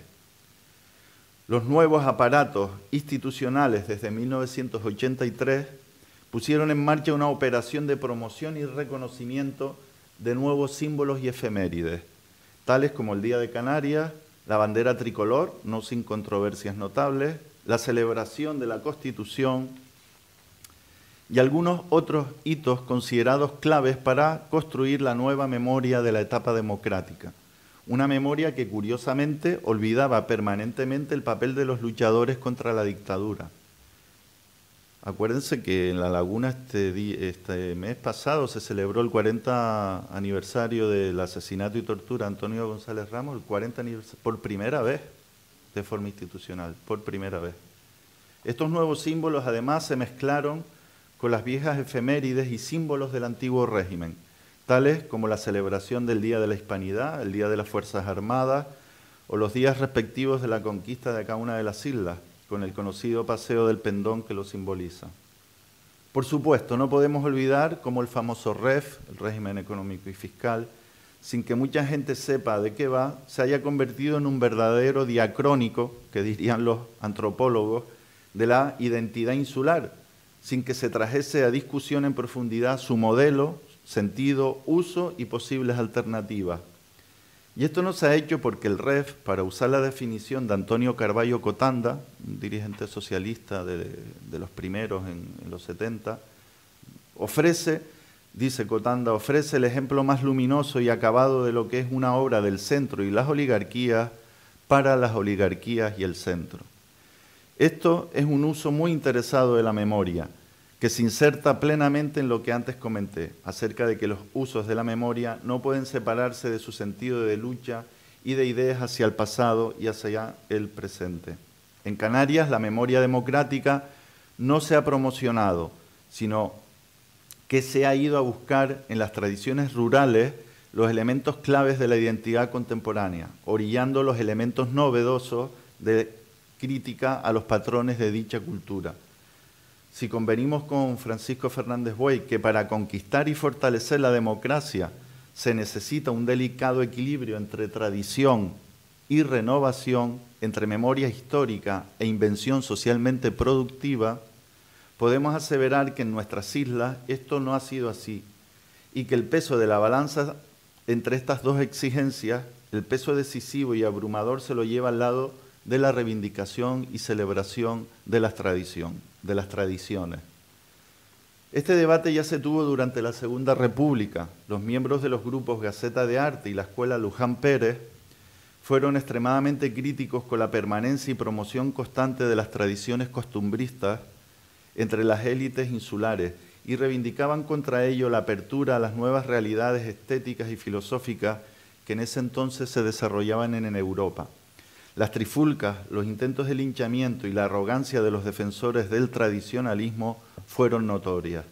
Los nuevos aparatos institucionales desde mil novecientos ochenta y tres pusieron en marcha una operación de promoción y reconocimiento de nuevos símbolos y efemérides, tales como el Día de Canarias, la bandera tricolor, no sin controversias notables, la celebración de la Constitución y algunos otros hitos considerados claves para construir la nueva memoria de la etapa democrática. Una memoria que curiosamente olvidaba permanentemente el papel de los luchadores contra la dictadura. Acuérdense que en La Laguna este, este mes pasado se celebró el cuarenta aniversario del asesinato y tortura de Antonio González Ramos, el cuarenta aniversario, por primera vez de forma institucional, por primera vez. Estos nuevos símbolos además se mezclaron con las viejas efemérides y símbolos del antiguo régimen, tales como la celebración del Día de la Hispanidad, el Día de las Fuerzas Armadas o los días respectivos de la conquista de cada una de las islas, con el conocido Paseo del Pendón que lo simboliza. Por supuesto, no podemos olvidar cómo el famoso R E F, el régimen económico y fiscal, sin que mucha gente sepa de qué va, se haya convertido en un verdadero diacrónico, que dirían los antropólogos, de la identidad insular, sin que se trajese a discusión en profundidad su modelo, sentido, uso y posibles alternativas. Y esto no se ha hecho porque el R E F, para usar la definición de Antonio Carballo Cotanda, un dirigente socialista de, de los primeros en, en los setenta, ofrece, dice Cotanda, ofrece el ejemplo más luminoso y acabado de lo que es una obra del centro y las oligarquías para las oligarquías y el centro. Esto es un uso muy interesado de la memoria, que se inserta plenamente en lo que antes comenté, acerca de que los usos de la memoria no pueden separarse de su sentido de lucha y de ideas hacia el pasado y hacia el presente. En Canarias, la memoria democrática no se ha promocionado, sino que se ha ido a buscar en las tradiciones rurales los elementos claves de la identidad contemporánea, orillando los elementos novedosos de crítica a los patrones de dicha cultura. si convenimos con Francisco Fernández Buey que para conquistar y fortalecer la democracia se necesita un delicado equilibrio entre tradición y renovación, entre memoria histórica e invención socialmente productiva, podemos aseverar que en nuestras islas esto no ha sido así y que el peso de la balanza entre estas dos exigencias, el peso decisivo y abrumador, se lo lleva al lado de la reivindicación y celebración de las, tradición, de las tradiciones. Este debate ya se tuvo durante la Segunda República. Los miembros de los grupos Gaceta de Arte y la Escuela Luján Pérez fueron extremadamente críticos con la permanencia y promoción constante de las tradiciones costumbristas entre las élites insulares y reivindicaban contra ello la apertura a las nuevas realidades estéticas y filosóficas que en ese entonces se desarrollaban en Europa. Las trifulcas, los intentos de linchamiento y la arrogancia de los defensores del tradicionalismo fueron notorias.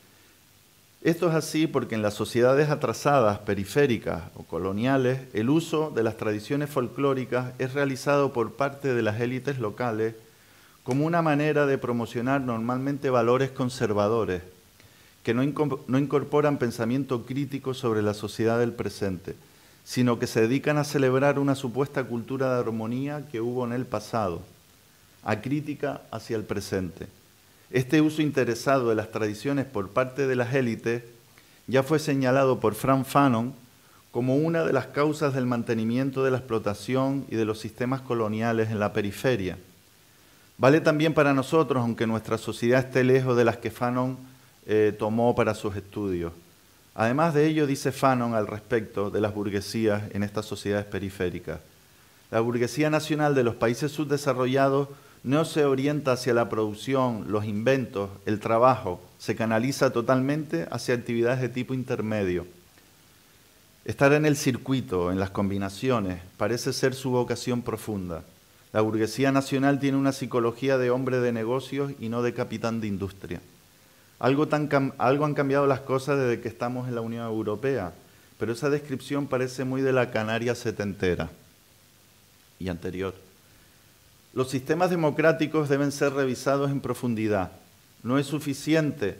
Esto es así porque en las sociedades atrasadas, periféricas o coloniales, el uso de las tradiciones folclóricas es realizado por parte de las élites locales como una manera de promocionar normalmente valores conservadores que no incorporan pensamiento crítico sobre la sociedad del presente, sino que se dedican a celebrar una supuesta cultura de armonía que hubo en el pasado, a crítica hacia el presente. Este uso interesado de las tradiciones por parte de las élites ya fue señalado por Frank Fanon como una de las causas del mantenimiento de la explotación y de los sistemas coloniales en la periferia. Vale también para nosotros, aunque nuestra sociedad esté lejos de las que Fanon eh, tomó para sus estudios. Además de ello, dice Fanon al respecto de las burguesías en estas sociedades periféricas. La burguesía nacional de los países subdesarrollados no se orienta hacia la producción, los inventos, el trabajo, se canaliza totalmente hacia actividades de tipo intermedio. Estar en el circuito, en las combinaciones, parece ser su vocación profunda. La burguesía nacional tiene una psicología de hombre de negocios y no de capitán de industria. Algo, tan, algo han cambiado las cosas desde que estamos en la Unión Europea, pero esa descripción parece muy de la Canaria setentera y anterior. Los sistemas democráticos deben ser revisados en profundidad. No es suficiente,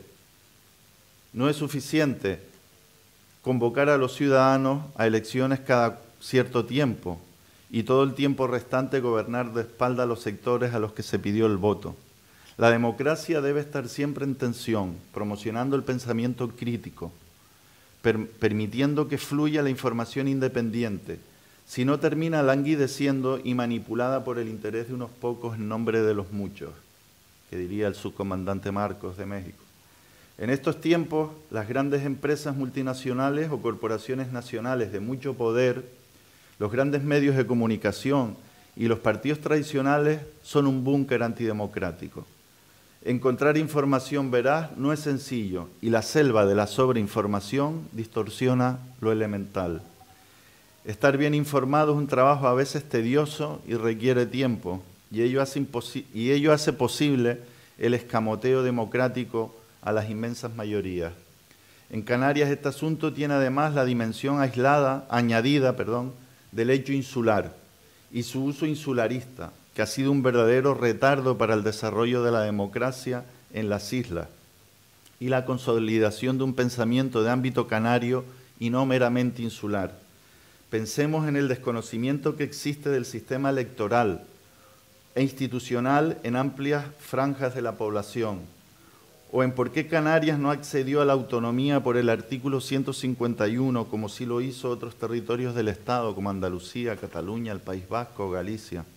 no es suficiente convocar a los ciudadanos a elecciones cada cierto tiempo y todo el tiempo restante gobernar de espalda a los sectores a los que se pidió el voto. La democracia debe estar siempre en tensión, promocionando el pensamiento crítico, per- permitiendo que fluya la información independiente, si no termina languideciendo y manipulada por el interés de unos pocos en nombre de los muchos, que diría el subcomandante Marcos de México. En estos tiempos, las grandes empresas multinacionales o corporaciones nacionales de mucho poder, los grandes medios de comunicación y los partidos tradicionales son un búnker antidemocrático. Encontrar información veraz no es sencillo y la selva de la sobreinformación distorsiona lo elemental. Estar bien informado es un trabajo a veces tedioso y requiere tiempo, y ello hace, y ello hace posible el escamoteo democrático a las inmensas mayorías. En Canarias este asunto tiene además la dimensión aislada, añadida perdón, del hecho insular y su uso insularista, que ha sido un verdadero retardo para el desarrollo de la democracia en las islas y la consolidación de un pensamiento de ámbito canario y no meramente insular. Pensemos en el desconocimiento que existe del sistema electoral e institucional en amplias franjas de la población, o en por qué Canarias no accedió a la autonomía por el artículo ciento cincuenta y uno, como sí lo hizo otros territorios del Estado, como Andalucía, Cataluña, el País Vasco, Galicia.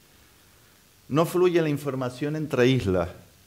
No fluye la información entre islas,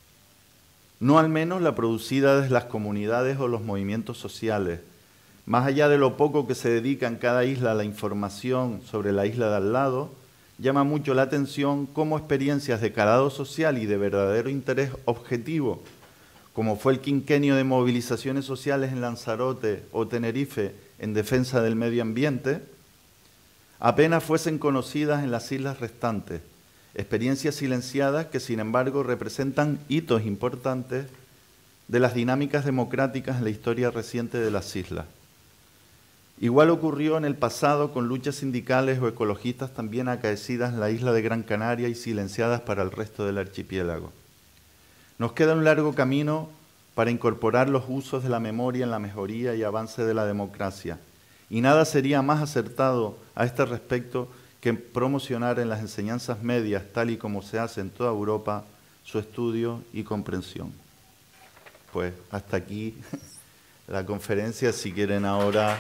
no al menos la producida desde las comunidades o los movimientos sociales. Más allá de lo poco que se dedica en cada isla a la información sobre la isla de al lado, llama mucho la atención cómo experiencias de calado social y de verdadero interés objetivo, como fue el quinquenio de movilizaciones sociales en Lanzarote o Tenerife en defensa del medio ambiente, apenas fuesen conocidas en las islas restantes, experiencias silenciadas que sin embargo representan hitos importantes de las dinámicas democráticas en la historia reciente de las islas. Igual ocurrió en el pasado con luchas sindicales o ecologistas también acaecidas en la isla de Gran Canaria y silenciadas para el resto del archipiélago. Nos queda un largo camino para incorporar los usos de la memoria en la mejoría y avance de la democracia. Y nada sería más acertado a este respecto que promocionar en las enseñanzas medias, tal y como se hace en toda Europa, su estudio y comprensión. Pues hasta aquí la conferencia. Si quieren ahora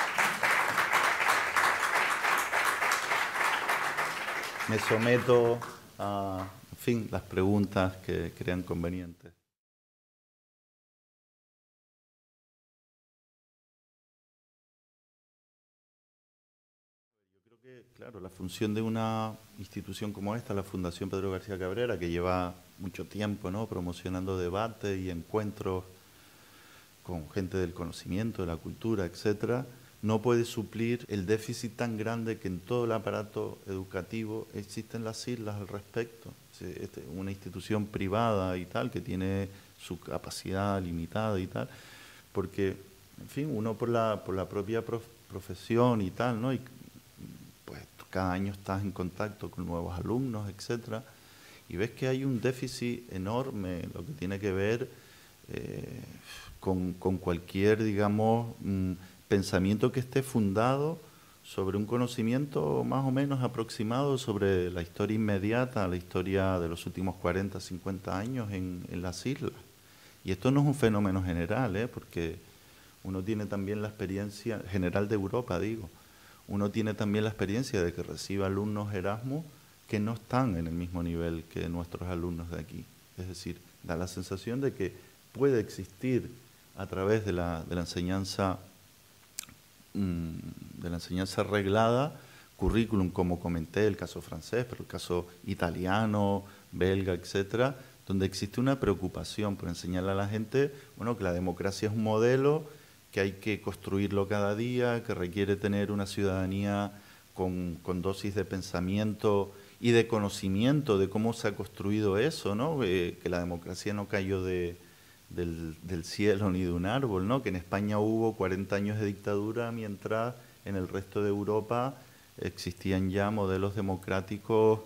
me someto a, en fin, las preguntas que crean convenientes. Yo creo que, claro, la función de una institución como esta, la Fundación Pedro García Cabrera, que lleva mucho tiempo, ¿no?, promocionando debates y encuentros con gente del conocimiento, de la cultura, etcétera, no puede suplir el déficit tan grande que en todo el aparato educativo existen las islas al respecto. Una institución privada y tal, que tiene su capacidad limitada y tal, porque, en fin, uno por la, por la propia prof, profesión y tal, ¿no? Y pues cada año estás en contacto con nuevos alumnos, etcétera, y ves que hay un déficit enorme, lo que tiene que ver eh, con, con cualquier, digamos, mmm, pensamiento que esté fundado sobre un conocimiento más o menos aproximado sobre la historia inmediata, la historia de los últimos cuarenta, cincuenta años en, en las islas. Y esto no es un fenómeno general, ¿eh? Porque uno tiene también la experiencia, general de Europa, digo, uno tiene también la experiencia de que recibe alumnos Erasmus que no están en el mismo nivel que nuestros alumnos de aquí. Es decir, da la sensación de que puede existir a través de la, de la enseñanza de la enseñanza reglada, currículum, como comenté, el caso francés, pero el caso italiano, belga, etcétera, donde existe una preocupación por enseñarle a la gente, bueno, que la democracia es un modelo, que hay que construirlo cada día, que requiere tener una ciudadanía con, con dosis de pensamiento y de conocimiento de cómo se ha construido eso, ¿no? Eh, que la democracia no cayó de Del, del cielo ni de un árbol, ¿no? Que en España hubo cuarenta años de dictadura, mientras en el resto de Europa existían ya modelos democráticos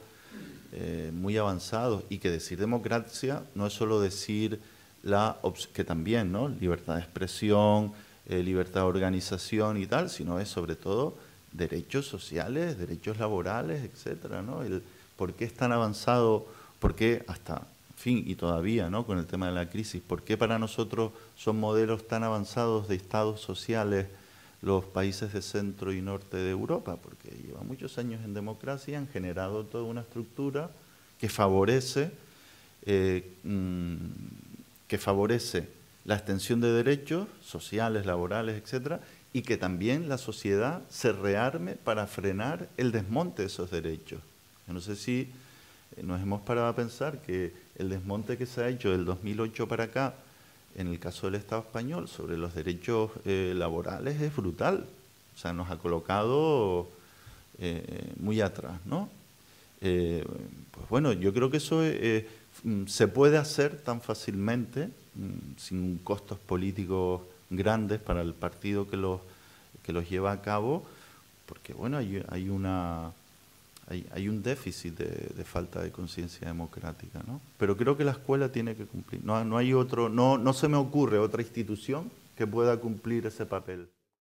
eh, muy avanzados, y que decir democracia no es solo decir la que también, ¿no?, libertad de expresión, eh, libertad de organización y tal, sino es sobre todo derechos sociales, derechos laborales, etcétera, ¿no? El por qué es tan avanzado, por qué hasta fin, y todavía, ¿no?, con el tema de la crisis, ¿por qué para nosotros son modelos tan avanzados de estados sociales los países de centro y norte de Europa? Porque llevan muchos años en democracia y han generado toda una estructura que favorece, eh, mmm, que favorece la extensión de derechos sociales, laborales, etcétera, y que también la sociedad se rearme para frenar el desmonte de esos derechos. Yo no sé si nos hemos parado a pensar que el desmonte que se ha hecho del dos mil ocho para acá, en el caso del Estado español, sobre los derechos eh, laborales es brutal. O sea, nos ha colocado eh, muy atrás, ¿no? Eh, pues bueno, yo creo que eso eh, se puede hacer tan fácilmente, sin costos políticos grandes para el partido que los, que los lleva a cabo, porque bueno, hay, hay una... Hay, hay un déficit de, de falta de conciencia democrática, ¿no? Pero creo que la escuela tiene que cumplir. No, no hay otro, no, no se me ocurre otra institución que pueda cumplir ese papel.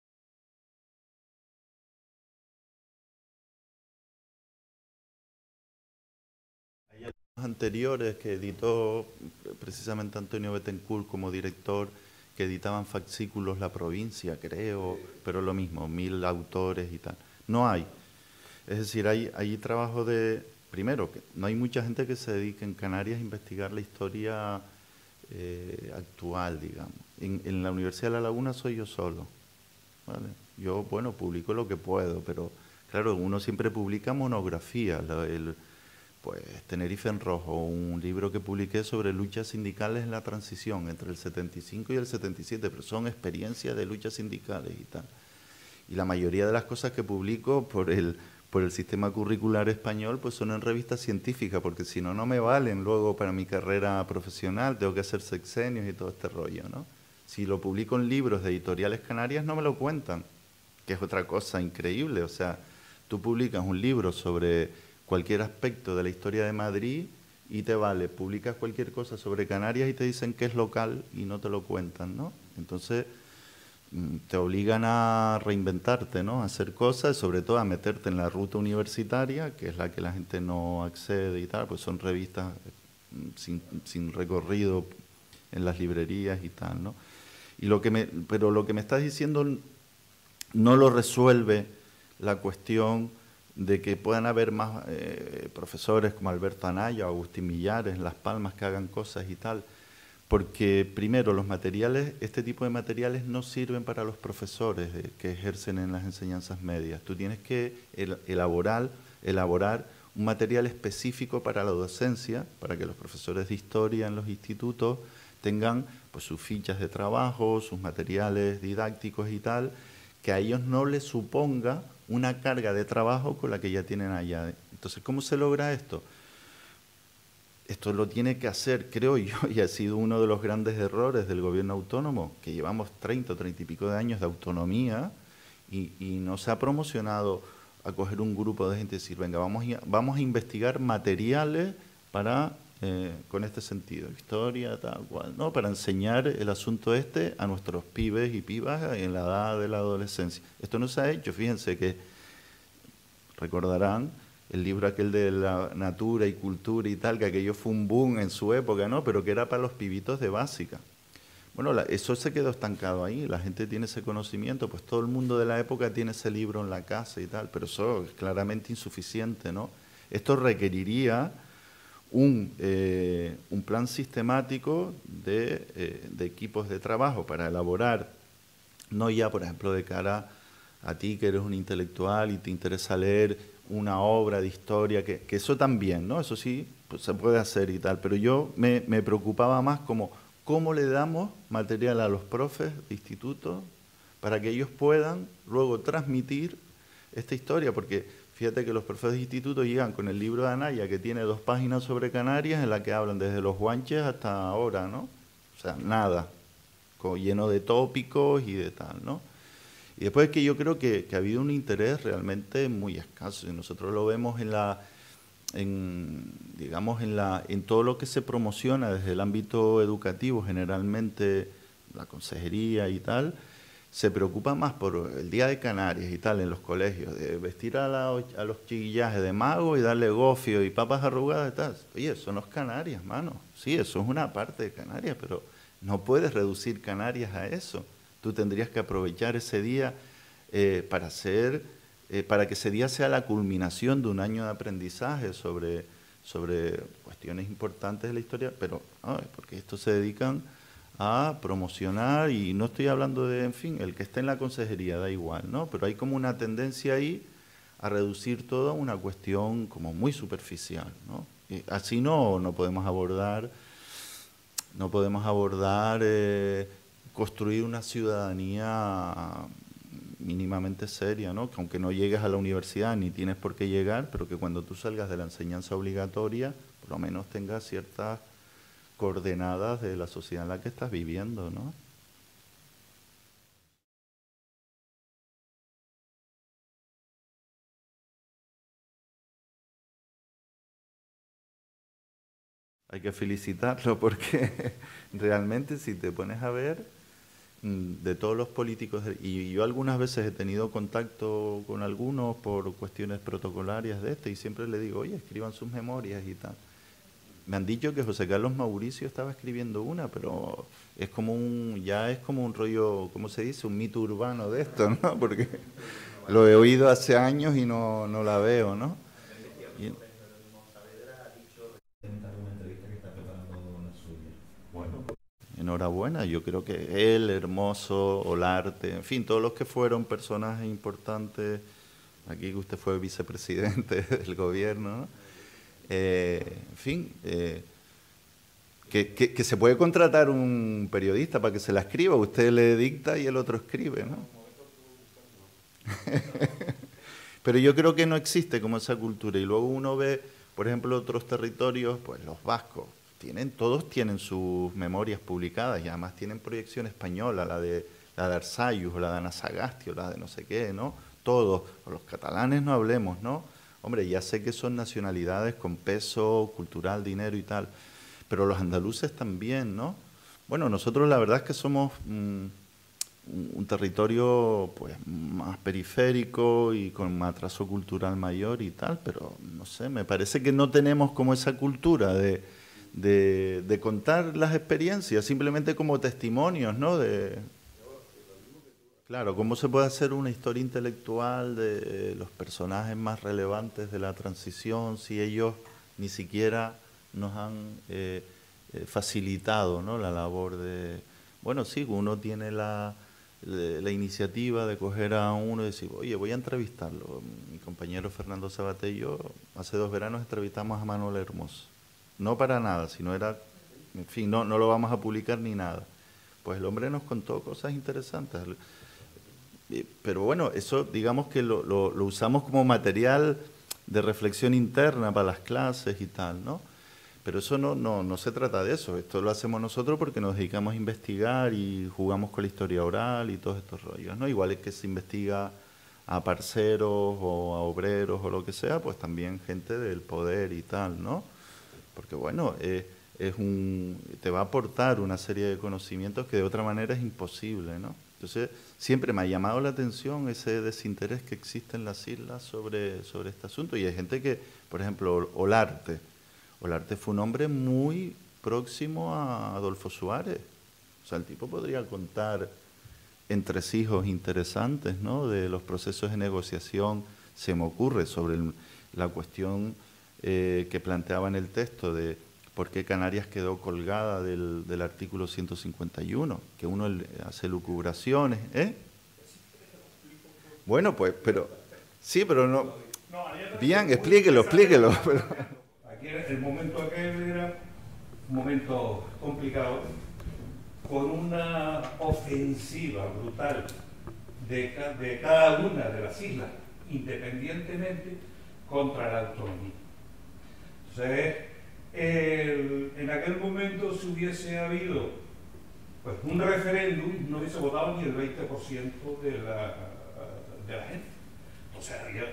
Hay años anteriores que editó precisamente Antonio Bettencourt como director, que editaban fascículos La Provincia, creo, pero lo mismo, mil autores y tal. No hay. Es decir, hay, hay trabajo de... Primero, que no hay mucha gente que se dedique en Canarias a investigar la historia eh, actual, digamos. En, en la Universidad de La Laguna soy yo solo, ¿vale? Yo, bueno, publico lo que puedo, pero claro, uno siempre publica monografías. La, el, pues Tenerife en Rojo, un libro que publiqué sobre luchas sindicales en la transición entre el setenta y cinco y el setenta y siete, pero son experiencias de luchas sindicales y tal. Y la mayoría de las cosas que publico por el... por el sistema curricular español, pues son en revistas científicas, porque si no, no me valen luego para mi carrera profesional, tengo que hacer sexenios y todo este rollo, ¿no? Si lo publico en libros de editoriales canarias, no me lo cuentan, que es otra cosa increíble. O sea, tú publicas un libro sobre cualquier aspecto de la historia de Madrid y te vale, publicas cualquier cosa sobre Canarias y te dicen que es local y no te lo cuentan, ¿no? Entonces te obligan a reinventarte, ¿no? A hacer cosas, sobre todo a meterte en la ruta universitaria, que es la que la gente no accede y tal, pues son revistas sin, sin recorrido en las librerías y tal, ¿no? Y lo que me, pero lo que me estás diciendo no lo resuelve la cuestión de que puedan haber más eh, profesores como Alberto Anaya o Agustín Millares en Las Palmas que hagan cosas y tal. Porque, primero, los materiales, este tipo de materiales no sirven para los profesores eh, que ejercen en las enseñanzas medias. Tú tienes que el, elaborar, elaborar un material específico para la docencia, para que los profesores de historia en los institutos tengan pues, sus fichas de trabajo, sus materiales didácticos y tal, que a ellos no les suponga una carga de trabajo con la que ya tienen allá. Entonces, ¿cómo se logra esto? Esto lo tiene que hacer, creo yo, y ha sido uno de los grandes errores del gobierno autónomo, que llevamos treinta o treinta y pico de años de autonomía y, y no se ha promocionado a coger un grupo de gente y decir, venga, vamos a, vamos a investigar materiales para, eh, con este sentido, historia, tal cual, ¿no? Para enseñar el asunto este a nuestros pibes y pibas en la edad de la adolescencia. Esto no se ha hecho, fíjense que recordarán el libro aquel de la natura y cultura y tal, que aquello fue un boom en su época, ¿no? Pero que era para los pibitos de básica. Bueno, la, eso se quedó estancado ahí, la gente tiene ese conocimiento, pues todo el mundo de la época tiene ese libro en la casa y tal, pero eso es claramente insuficiente, ¿no? Esto requeriría un, eh, un plan sistemático de, eh, de equipos de trabajo para elaborar, no ya, por ejemplo, de cara a ti que eres un intelectual y te interesa leer una obra de historia, que, que eso también, ¿no? Eso sí, pues se puede hacer y tal, pero yo me, me preocupaba más como cómo le damos material a los profes de instituto para que ellos puedan luego transmitir esta historia, porque fíjate que los profes de instituto llegan con el libro de Anaya, que tiene dos páginas sobre Canarias, en la que hablan desde los guanches hasta ahora, ¿no? O sea, nada, como lleno de tópicos y de tal, ¿no? Y después es que yo creo que, que ha habido un interés realmente muy escaso, y nosotros lo vemos en la, en, digamos, en, la, en todo lo que se promociona desde el ámbito educativo, generalmente la consejería y tal, se preocupa más por el Día de Canarias y tal en los colegios, de vestir a, la, a los chiquillajes de mago y darle gofio y papas arrugadas y tal. Oye, eso no es Canarias, mano. Sí, eso es una parte de Canarias, pero no puedes reducir Canarias a eso. Tú tendrías que aprovechar ese día eh, para hacer, eh, para que ese día sea la culminación de un año de aprendizaje sobre, sobre cuestiones importantes de la historia, pero no, porque estos se dedican a promocionar, y no estoy hablando de, en fin, el que esté en la consejería, da igual, ¿no? Pero hay como una tendencia ahí a reducir todo a una cuestión como muy superficial, ¿no? Y así no, no podemos abordar, no podemos abordar... Eh, construir una ciudadanía mínimamente seria, ¿no? Que aunque no llegues a la universidad ni tienes por qué llegar, pero que cuando tú salgas de la enseñanza obligatoria, por lo menos tengas ciertas coordenadas de la sociedad en la que estás viviendo, ¿no? Hay que felicitarlo porque realmente si te pones a ver, de todos los políticos, y yo algunas veces he tenido contacto con algunos por cuestiones protocolarias de este, y siempre le digo, oye, escriban sus memorias y tal. Me han dicho que José Carlos Mauricio estaba escribiendo una, pero es como un, ya es como un rollo, ¿cómo se dice? Un mito urbano de esto, ¿no? Porque lo he oído hace años y no, no la veo, ¿no? Y, enhorabuena, yo creo que él, Hermoso, Olarte, en fin, todos los que fueron personajes importantes, aquí que usted fue vicepresidente del gobierno, ¿no? eh, en fin, eh, que, que, que se puede contratar un periodista para que se la escriba, usted le dicta y el otro escribe, ¿no? Pero yo creo que no existe como esa cultura, y luego uno ve, por ejemplo, otros territorios, pues los vascos, Tienen, todos tienen sus memorias publicadas y además tienen proyección española, la de, la de Arsayus, o la de Ana Sagasti, o la de no sé qué, ¿no? Todos, o los catalanes no hablemos, ¿no? Hombre, ya sé que son nacionalidades con peso cultural, dinero y tal, pero los andaluces también, ¿no? Bueno, nosotros la verdad es que somos mmm, un territorio pues más periférico y con un atraso cultural mayor y tal, pero no sé, me parece que no tenemos como esa cultura de, de, de contar las experiencias, simplemente como testimonios, ¿no? De, claro, ¿cómo se puede hacer una historia intelectual de los personajes más relevantes de la transición si ellos ni siquiera nos han eh, eh, facilitado, ¿no? La labor de... Bueno, sí, uno tiene la... la iniciativa de coger a uno y decir, oye, voy a entrevistarlo. Mi compañero Fernando Sabaté y yo hace dos veranos entrevistamos a Manuel Hermoso. No para nada, sino era, en fin, no, no lo vamos a publicar ni nada. Pues el hombre nos contó cosas interesantes. Pero bueno, eso digamos que lo, lo, lo usamos como material de reflexión interna para las clases y tal, ¿no? Pero eso no, no, no se trata de eso, esto lo hacemos nosotros porque nos dedicamos a investigar y jugamos con la historia oral y todos estos rollos, ¿no? Igual es que se investiga a parceros o a obreros o lo que sea, pues también gente del poder y tal, ¿no? Porque bueno, eh, es un, te va a aportar una serie de conocimientos que de otra manera es imposible, ¿no? Entonces, siempre me ha llamado la atención ese desinterés que existe en las islas sobre, sobre este asunto. Y hay gente que, por ejemplo, Olarte, Olarte fue un hombre muy próximo a Adolfo Suárez. O sea, el tipo podría contar entresijos interesantes, ¿no? De los procesos de negociación. Se me ocurre sobre el, la cuestión eh, que planteaba en el texto de por qué Canarias quedó colgada del, del artículo ciento cincuenta y uno, que uno hace lucubraciones, ¿eh? Bueno, pues, pero... Sí, pero no... Bien, explíquelo, explíquelo. Pero... Aquí el momento aquel era un momento complicado, con una ofensiva brutal de, de cada una de las islas, independientemente, contra la autonomía. Entonces, el, en aquel momento, si hubiese habido pues, un referéndum, no hubiese votado ni el veinte por ciento de la, de la gente. Entonces, había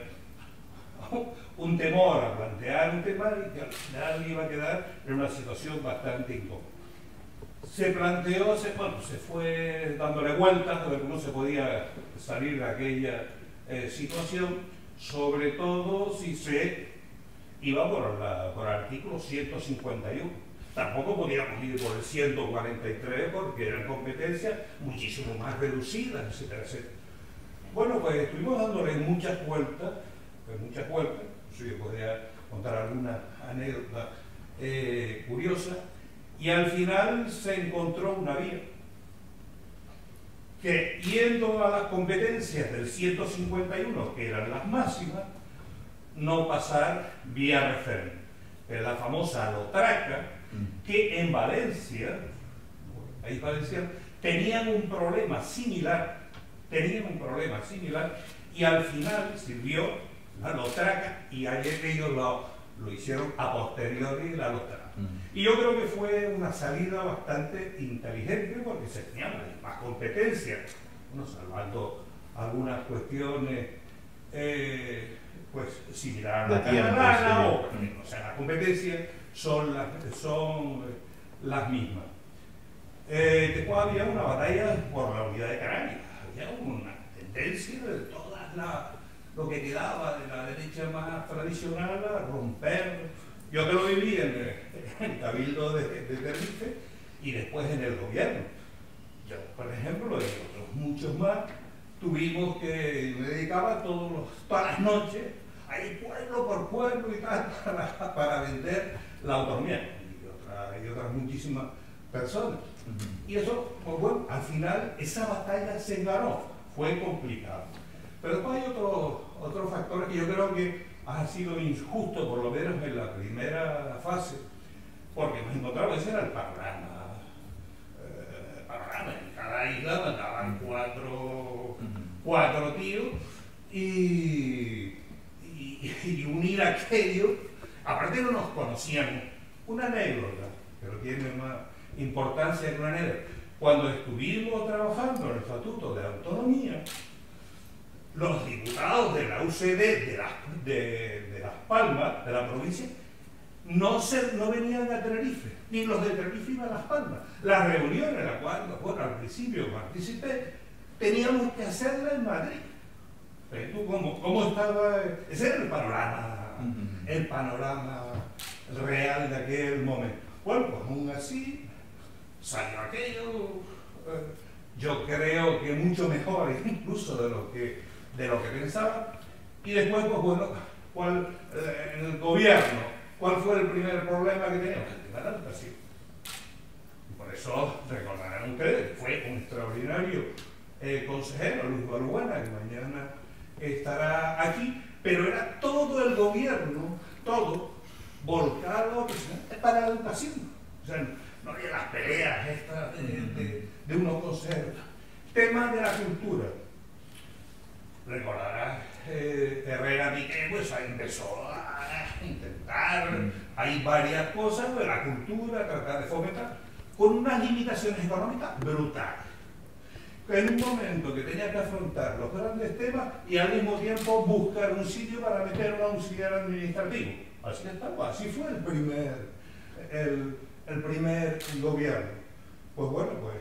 un temor a plantear un tema y que al final iba a quedar en una situación bastante incómoda. Se planteó, se, bueno, se fue dándole vueltas a ver cómo se podía salir de aquella eh, situación, sobre todo si se iba por, la, por el artículo ciento cincuenta y uno. Tampoco podíamos ir por el ciento cuarenta y tres porque eran competencias muchísimo más reducidas, etcétera, etcétera. Bueno, pues estuvimos dándole muchas vueltas, pues muchas vueltas, yo podría contar alguna anécdota eh, curiosa, y al final se encontró una vía que, yendo a las competencias del ciento cincuenta y uno, que eran las máximas, no pasar vía referéndum. Es la famosa Lotraca, que en Valencia, país valenciano, tenían un problema similar, tenían un problema similar, y al final sirvió la Lotraca, y ayer ellos lo, lo hicieron a posteriori la Lotraca. Y yo creo que fue una salida bastante inteligente porque se tenían más competencias, bueno, salvando algunas cuestiones eh, pues similares a la catalana, o, o sea, las competencias son las, son las mismas. Eh, después había una batalla por la unidad de Canarias, había una tendencia de todas las, lo que quedaba de la derecha más tradicional a romper. Yo que lo viví en el Cabildo de, de Tenerife y después en el gobierno. Yo, por ejemplo, y otros muchos más, tuvimos que, me dedicaba todos los, todas las noches a ir pueblo por pueblo y tal para, para vender la autonomía. Y, otra, y otras muchísimas personas. Y eso, pues bueno, al final esa batalla se ganó, fue complicado. Pero después hay otros otros factores que yo creo que ha sido injusto, por lo menos en la primera fase, porque nos encontramos, ese era el panorama. Eh, panorama, en cada isla mandaban cuatro, cuatro tíos y, y, y unir aquello, aparte no nos conocíamos. Una anécdota, pero tiene más importancia que una anécdota. Cuando estuvimos trabajando en el Estatuto de Autonomía, los diputados de la U C D, de la, de, de la Palmas, de la provincia, no, se, no venían a Tenerife, ni los de Tenerife iban a Las Palmas. Las reuniones en las cuales, bueno, al principio participé, teníamos que hacerla en Madrid. ¿Ves tú cómo, cómo estaba? Ese era el panorama, uh-huh. el panorama real de aquel momento. Bueno, pues aún así, salió aquello, eh, yo creo que mucho mejor incluso de lo que, de lo que pensaba. Y después, pues bueno, ¿cuál, eh, en el gobierno, ¿cuál fue el primer problema que teníamos? El tema de la educación. Y por eso recordarán ustedes, fue un extraordinario eh, consejero, Luis Balbuena, que mañana estará aquí, pero era todo el gobierno, todo, volcado para la educación. O sea, no había las peleas estas de, de, de unos consejeros. Tema de la cultura. Recordarás, eh, Herrera Piqué, pues ahí empezó a intentar, mm. hay varias cosas de la cultura, tratar de fomentar, con unas limitaciones económicas brutales. En un momento que tenía que afrontar los grandes temas y al mismo tiempo buscar un sitio para meter un auxiliar administrativo. Así estaba, así fue el primer, el, el primer gobierno. Pues bueno, pues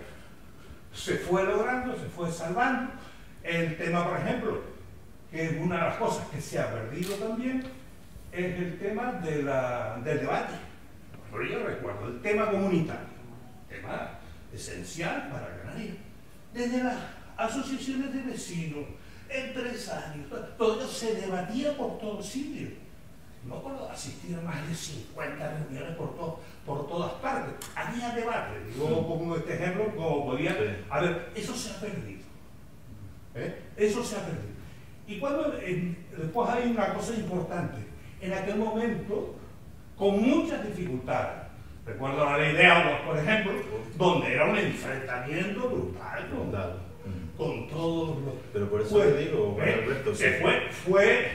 se fue logrando, se fue salvando. El tema, por ejemplo, que es una de las cosas que se ha perdido también, es el tema de la, del debate. Pero yo recuerdo, el tema comunitario, tema esencial para Canarias. Desde las asociaciones de vecinos, empresarios, todo ello se debatía por todos sitios. No puedo asistir a más de cincuenta reuniones por, to, por todas partes. Había debate. Yo pongo este ejemplo como podía. A ver, eso se ha perdido. ¿Eh? Eso se ha perdido. Y cuando eh, después hay una cosa importante. En aquel momento, con muchas dificultades, recuerdo la ley de aguas, por ejemplo, donde era un enfrentamiento brutal con, con todos los... Pero por eso fue, te digo, Juan ¿eh? Alberto, se fue, fue,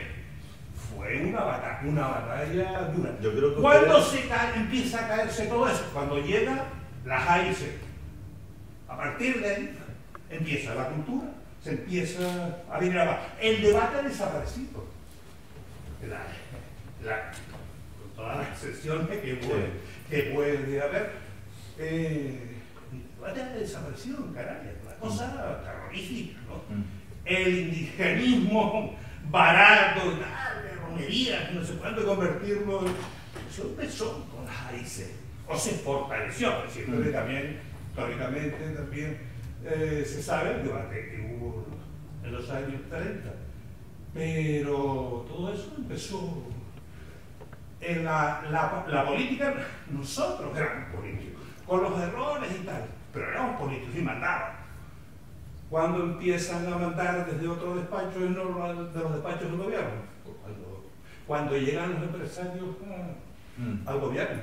fue una batalla, una batalla dura. Yo creo que ¿Cuándo ustedes... se cae, empieza a caerse todo eso? Cuando llega la A I C. A partir de ahí empieza la cultura, se empieza a venir abajo. El debate ha desaparecido. La, la, con todas las excepciones que puede, que puede haber, eh, el debate ha desaparecido en Canarias. Una cosa terrorífica, ¿no? Mm. El indigenismo barato, de romerías, no sé cuánto convertirlo. Eso empezó con las A I C. O se fortaleció, es decir, mm. también, históricamente también eh, se sabe el debate que hubo en los años treinta. Pero todo eso empezó en la, la, la política, nosotros éramos políticos, con los errores y tal, pero éramos políticos y mandaban. Cuando empiezan a mandar desde otro despacho y no de los despachos del gobierno, cuando, cuando llegan los empresarios a, mm. al gobierno.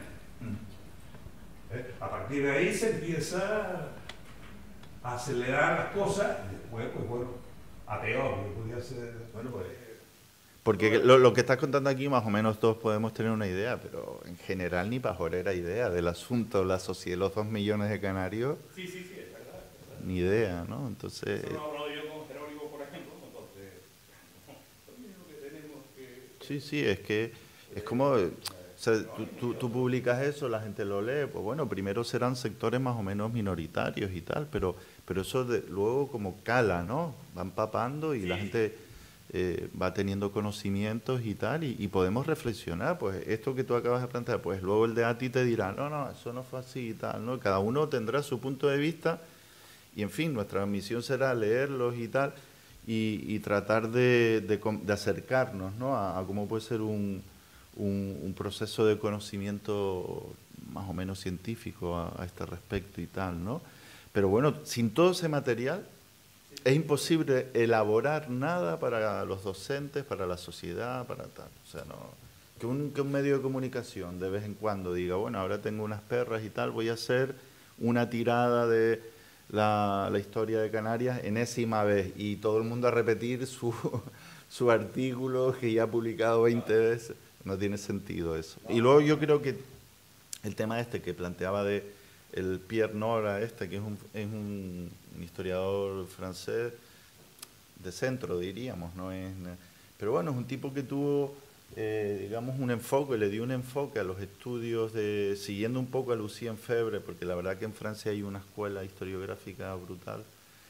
Mm. ¿Eh? A partir de ahí se empieza a acelerar las cosas y después, pues bueno, a peor, que podía ser, bueno, pues... Porque lo, lo que estás contando aquí, más o menos todos podemos tener una idea, pero en general ni pajorera idea del asunto, la sociedad, los dos millones de canarios. Sí, sí, sí, es verdad. Es verdad. Ni idea, ¿no? Entonces... Eso lo he hablado yo con Jerónimo, por ejemplo, entonces... Lo mismo que tenemos que... Sí, sí, es que es como... O sea, tú, tú, tú publicas eso, la gente lo lee, pues bueno, primero serán sectores más o menos minoritarios y tal, pero, pero eso de, luego como cala, ¿no? Van papando y sí. La gente... Eh, va teniendo conocimientos y tal, y, y podemos reflexionar, pues esto que tú acabas de plantear, pues luego el de a ti te dirá, no, no, eso no fue así y tal, ¿no? Cada uno tendrá su punto de vista, y en fin, nuestra misión será leerlos y tal, y, y tratar de, de, de acercarnos, ¿no? A, a cómo puede ser un, un, un proceso de conocimiento más o menos científico a, a este respecto y tal, ¿no? Pero bueno, sin todo ese material, es imposible elaborar nada para los docentes, para la sociedad, para tal. O sea, no, que, un, que un medio de comunicación de vez en cuando diga, bueno, ahora tengo unas perras y tal, voy a hacer una tirada de la, la historia de Canarias enésima vez y todo el mundo a repetir su, su artículo que ya ha publicado veinte veces. No tiene sentido eso. Y luego yo creo que el tema este que planteaba de el Pierre Nora, este, que es un, es un, un historiador francés de centro, diríamos, ¿no? Es, pero bueno, es un tipo que tuvo eh, digamos, un enfoque, le dio un enfoque a los estudios, de siguiendo un poco a Lucien Febvre, porque la verdad que en Francia hay una escuela historiográfica brutal.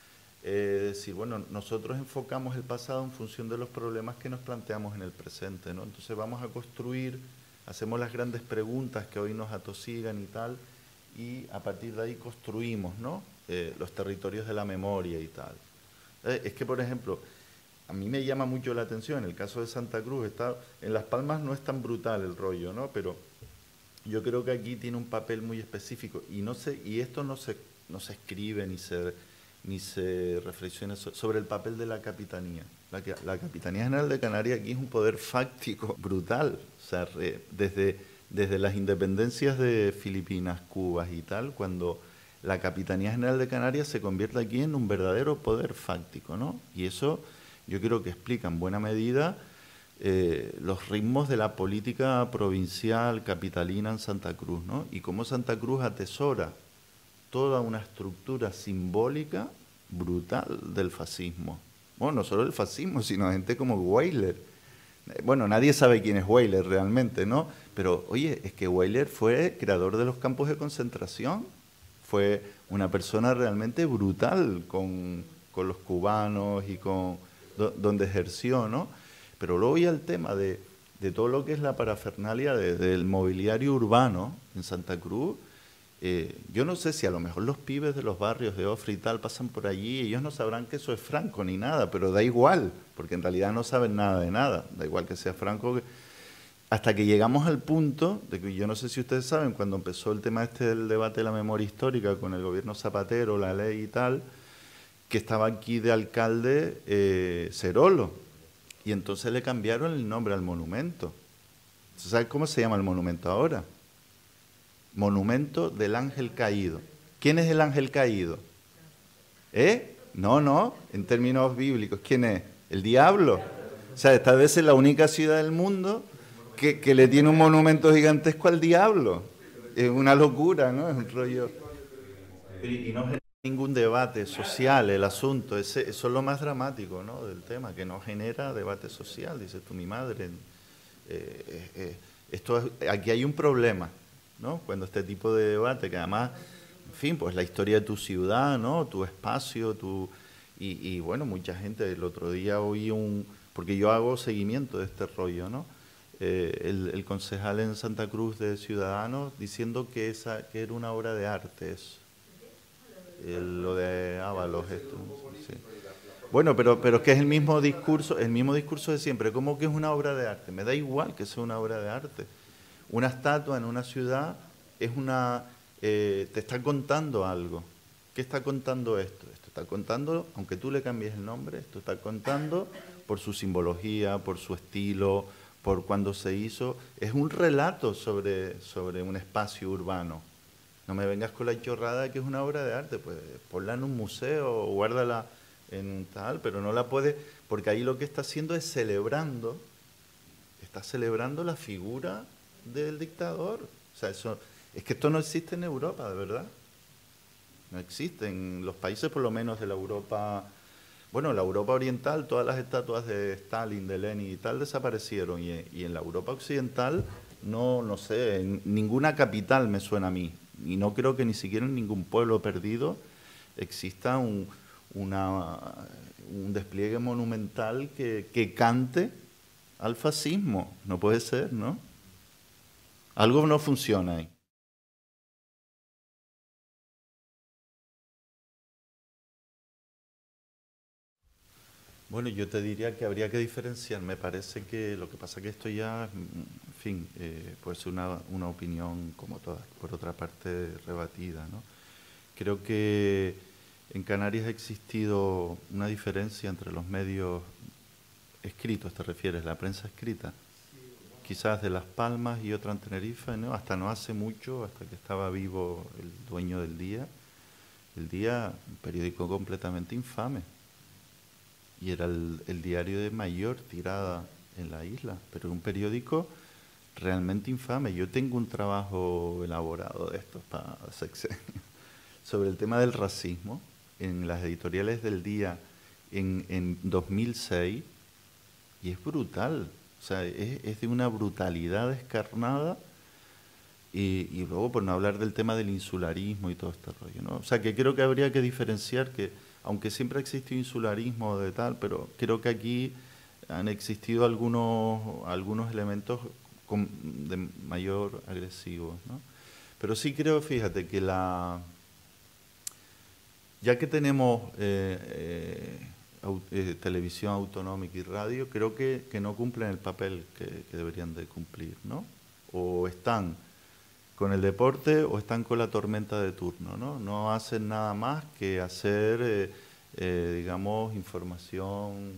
Eh, decir, bueno, nosotros enfocamos el pasado en función de los problemas que nos planteamos en el presente, ¿no? Entonces vamos a construir, hacemos las grandes preguntas que hoy nos atosigan y tal, y a partir de ahí construimos, ¿no? Eh, los territorios de la memoria y tal. Eh, es que, por ejemplo, a mí me llama mucho la atención, en el caso de Santa Cruz, está, en Las Palmas no es tan brutal el rollo, ¿no? Pero yo creo que aquí tiene un papel muy específico, y, no se, y esto no se, no se escribe ni se... ni se reflexiona sobre el papel de la Capitanía. La, la Capitanía General de Canarias aquí es un poder fáctico brutal. O sea, re, desde, desde las independencias de Filipinas, Cuba y tal, cuando la Capitanía General de Canarias se convierte aquí en un verdadero poder fáctico, ¿no? Y eso yo creo que explica en buena medida eh, los ritmos de la política provincial capitalina en Santa Cruz, ¿no? Y cómo Santa Cruz atesora toda una estructura simbólica brutal del fascismo. Bueno, no solo del fascismo, sino gente como Weyler. Bueno, nadie sabe quién es Weyler realmente, ¿no? Pero, oye, es que Weyler fue creador de los campos de concentración. Fue una persona realmente brutal con, con los cubanos y con do, donde ejerció, ¿no? Pero luego ya el tema de, de todo lo que es la parafernalia de, del mobiliario urbano en Santa Cruz. Eh, yo no sé si a lo mejor los pibes de los barrios de Ofri y tal pasan por allí y ellos no sabrán que eso es Franco ni nada, pero da igual, porque en realidad no saben nada de nada, da igual que sea Franco. Que... Hasta que llegamos al punto de que yo no sé si ustedes saben, cuando empezó el tema este del debate de la memoria histórica con el gobierno Zapatero, la ley y tal, que estaba aquí de alcalde eh, Cerolo, y entonces le cambiaron el nombre al monumento. ¿Sabes cómo se llama el monumento ahora? Monumento del Ángel Caído. ¿Quién es el ángel caído? ¿Eh? No, no, en términos bíblicos. ¿Quién es? El diablo. O sea, esta vez es la única ciudad del mundo que, que le tiene un monumento gigantesco al diablo. Es una locura, ¿no? Es un rollo... Y, y no genera ningún debate social el asunto. Ese, eso es lo más dramático, ¿no?, del tema, que no genera debate social. Dices tú, mi madre, eh, eh, esto es, aquí hay un problema, ¿no? Cuando este tipo de debate, que además, en fin, pues la historia de tu ciudad, ¿no?, tu espacio, tu y, y bueno, mucha gente, el otro día oí un, porque yo hago seguimiento de este rollo, ¿no?, eh, el, el concejal en Santa Cruz de Ciudadanos diciendo que esa que era una obra de arte eso, el, lo de Ábalos, esto, sí. Bueno, pero, pero es que es el mismo discurso, el mismo discurso de siempre. ¿Cómo que es una obra de arte? Me da igual que sea una obra de arte. Una estatua en una ciudad es una, eh, te está contando algo. ¿Qué está contando esto? Esto está contando, aunque tú le cambies el nombre, esto está contando por su simbología, por su estilo, por cuándo se hizo. Es un relato sobre, sobre un espacio urbano. No me vengas con la chorrada de que es una obra de arte, pues ponla en un museo o guárdala en tal, pero no la puede, porque ahí lo que está haciendo es celebrando, está celebrando la figura del dictador. O sea, eso, es que esto no existe en Europa, de verdad. No existe. En los países, por lo menos de la Europa, bueno, la Europa oriental, todas las estatuas de Stalin, de Lenin y tal desaparecieron. Y, y en la Europa occidental, no, no sé, en ninguna capital me suena a mí. Y no creo que ni siquiera en ningún pueblo perdido exista un, una, un despliegue monumental que, que cante al fascismo. No puede ser, ¿no? Algo no funciona ahí. Bueno, yo te diría que habría que diferenciar. Me parece que lo que pasa es que esto ya, en fin, eh, puede ser una, una opinión como todas, por otra parte rebatida, ¿no? Creo que en Canarias ha existido una diferencia entre los medios escritos, ¿te refieres? La prensa escrita. Quizás de Las Palmas y otra en Tenerife, ¿no? Hasta no hace mucho, hasta que estaba vivo el dueño del Día. El Día, un periódico completamente infame. Y era el, el diario de mayor tirada en la isla, pero un periódico realmente infame. Yo tengo un trabajo elaborado de estos para sexenio sobre el tema del racismo en las editoriales del Día en, en dos mil seis, y es brutal. O sea, es, es de una brutalidad descarnada. Y, y luego, por no hablar del tema del insularismo y todo este rollo, ¿no? O sea, que creo que habría que diferenciar que, aunque siempre ha existido insularismo de tal, pero creo que aquí han existido algunos, algunos elementos con, de mayor agresivo, ¿no? Pero sí creo, fíjate, que la ya que tenemos eh, eh, au, eh, televisión autonómica y radio, creo que, que no cumplen el papel que, que deberían de cumplir, ¿no? O están con el deporte o están con la tormenta de turno, ¿no? No hacen nada más que hacer, eh, eh, digamos, información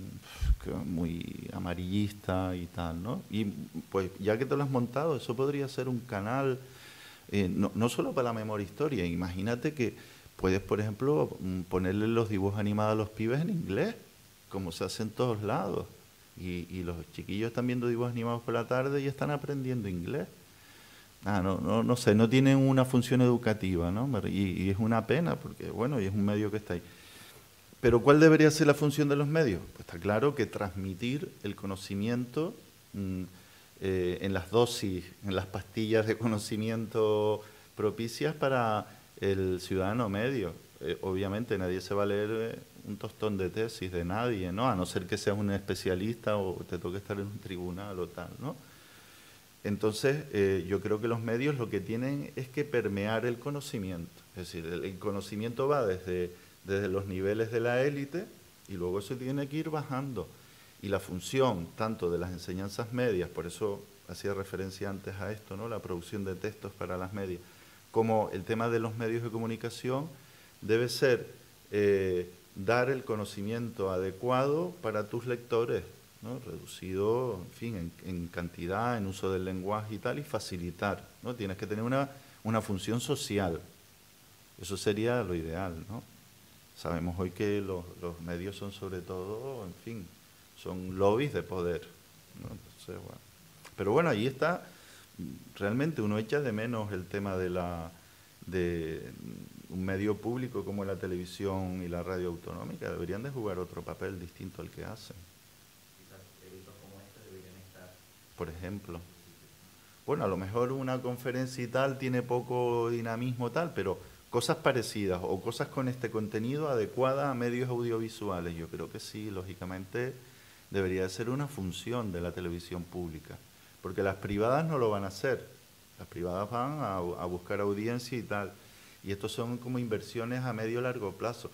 muy amarillista y tal, ¿no? Y pues ya que te lo has montado, eso podría ser un canal, eh, no, no solo para la memoria historia, imagínate que puedes, por ejemplo, ponerle los dibujos animados a los pibes en inglés, como se hace en todos lados, y, y los chiquillos están viendo dibujos animados por la tarde y están aprendiendo inglés. Ah, no, no, no sé, no tienen una función educativa, ¿no? Y, y es una pena, porque, bueno, y es un medio que está ahí. Pero ¿cuál debería ser la función de los medios? Pues está claro que transmitir el conocimiento mmm, eh, en las dosis, en las pastillas de conocimiento propicias para el ciudadano medio. Eh, obviamente nadie se va a leer eh, un tostón de tesis de nadie, ¿no? A no ser que seas un especialista o te toque estar en un tribunal o tal, ¿no? Entonces, eh, yo creo que los medios lo que tienen es que permear el conocimiento. Es decir, el, el conocimiento va desde, desde los niveles de la élite y luego se tiene que ir bajando. Y la función tanto de las enseñanzas medias, por eso hacía referencia antes a esto, ¿no? La producción de textos para las medias, como el tema de los medios de comunicación, debe ser eh, dar el conocimiento adecuado para tus lectores, ¿no? Reducido, en fin, en, en cantidad, en uso del lenguaje y tal, y facilitar, ¿no? Tienes que tener una, una función social. Eso sería lo ideal, ¿no? Sabemos hoy que los, los medios son sobre todo, en fin, son lobbies de poder, ¿no? Entonces, bueno. Pero bueno, ahí está, realmente uno echa de menos el tema de la de un medio público como la televisión y la radio autonómica. Deberían de jugar otro papel distinto al que hacen. Por ejemplo. Bueno, a lo mejor una conferencia y tal tiene poco dinamismo tal, pero cosas parecidas o cosas con este contenido adecuadas a medios audiovisuales, yo creo que sí, lógicamente debería ser una función de la televisión pública, porque las privadas no lo van a hacer, las privadas van a, a buscar audiencia y tal, y estos son como inversiones a medio largo plazo.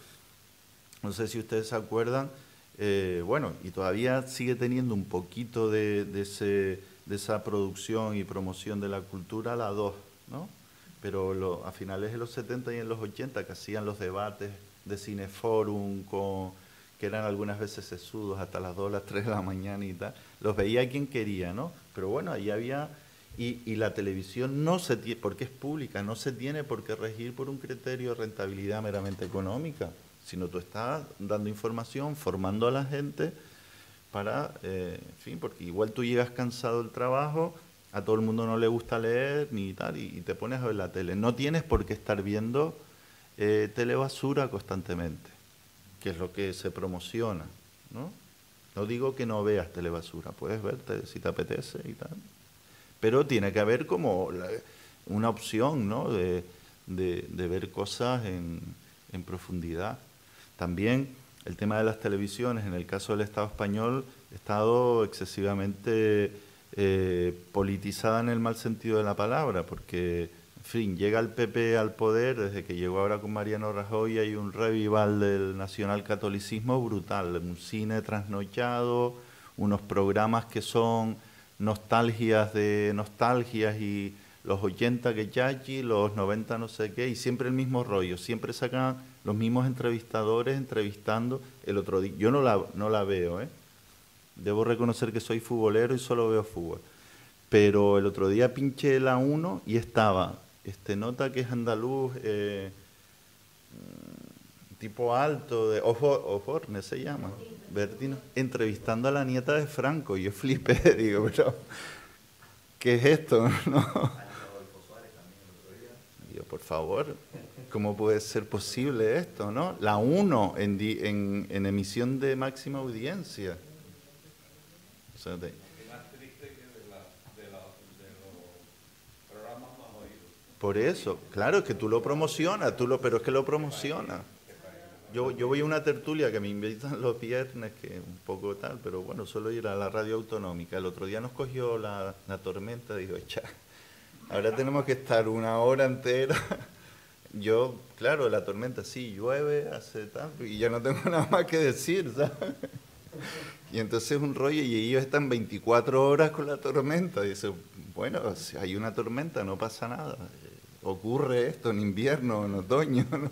No sé si ustedes se acuerdan, Eh, bueno, y todavía sigue teniendo un poquito de, de, ese, de esa producción y promoción de la cultura la dos, ¿no? Pero lo, a finales de los setenta y en los ochenta, que hacían los debates de Cineforum, con, que eran algunas veces sesudos hasta las dos, las tres de la mañana y tal, los veía quien quería, ¿no? Pero bueno, ahí había... Y, y la televisión no se tiene, porque es pública, no se tiene por qué regir por un criterio de rentabilidad meramente económica, sino tú estás dando información, formando a la gente para, eh, en fin, porque igual tú llegas cansado del trabajo, a todo el mundo no le gusta leer ni tal, y, y te pones a ver la tele. No tienes por qué estar viendo eh, telebasura constantemente, que es lo que se promociona, ¿no? No digo que no veas telebasura, puedes verte si te apetece y tal, pero tiene que haber como la, una opción, ¿no? de, de, de ver cosas en, en profundidad. También el tema de las televisiones, en el caso del Estado español, ha estado excesivamente eh, politizada en el mal sentido de la palabra, porque, en fin, llega el P P al poder, desde que llegó ahora con Mariano Rajoy hay un revival del nacionalcatolicismo brutal, un cine trasnochado, unos programas que son nostalgias de nostalgias y los ochenta que chachi, los noventa no sé qué, y siempre el mismo rollo, siempre sacan los mismos entrevistadores entrevistando. El otro día, yo no la, no la veo, ¿eh? Debo reconocer que soy futbolero y solo veo fútbol, pero el otro día pinché la uno y estaba, este nota que es andaluz, eh, tipo alto, de Oforne se llama, Bertino, entrevistando a la nieta de Franco, y yo flipé, digo, pero ¿qué es esto? ¿No? Digo, por favor, ¿cómo puede ser posible esto, no? La uno en, en, en emisión de máxima audiencia. O sea, de, Por eso, claro, es que tú lo promocionas, tú lo, pero es que lo promocionas. Yo, yo voy a una tertulia que me invitan los viernes, que es un poco tal, pero bueno, solo ir a la radio autonómica. El otro día nos cogió la, la tormenta, digo, echa, ahora tenemos que estar una hora entera. Yo, claro, la tormenta sí, llueve, hace tal, y ya no tengo nada más que decir, ¿sabes? Y entonces es un rollo, y ellos están veinticuatro horas con la tormenta. Y dice, bueno, si hay una tormenta, no pasa nada. Ocurre esto en invierno, en otoño, ¿no?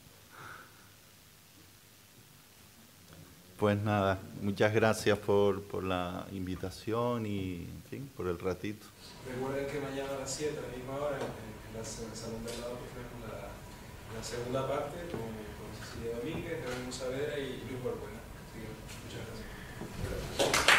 Pues nada, muchas gracias por, por la invitación y, en fin, por el ratito. Recuerden que mañana a las siete, a la misma hora, en el Salón de al lado, tenemos la, la segunda parte con, con Cecilia Domínguez, Raúl Saavedra y Luis Balbuena. Así que muchas gracias.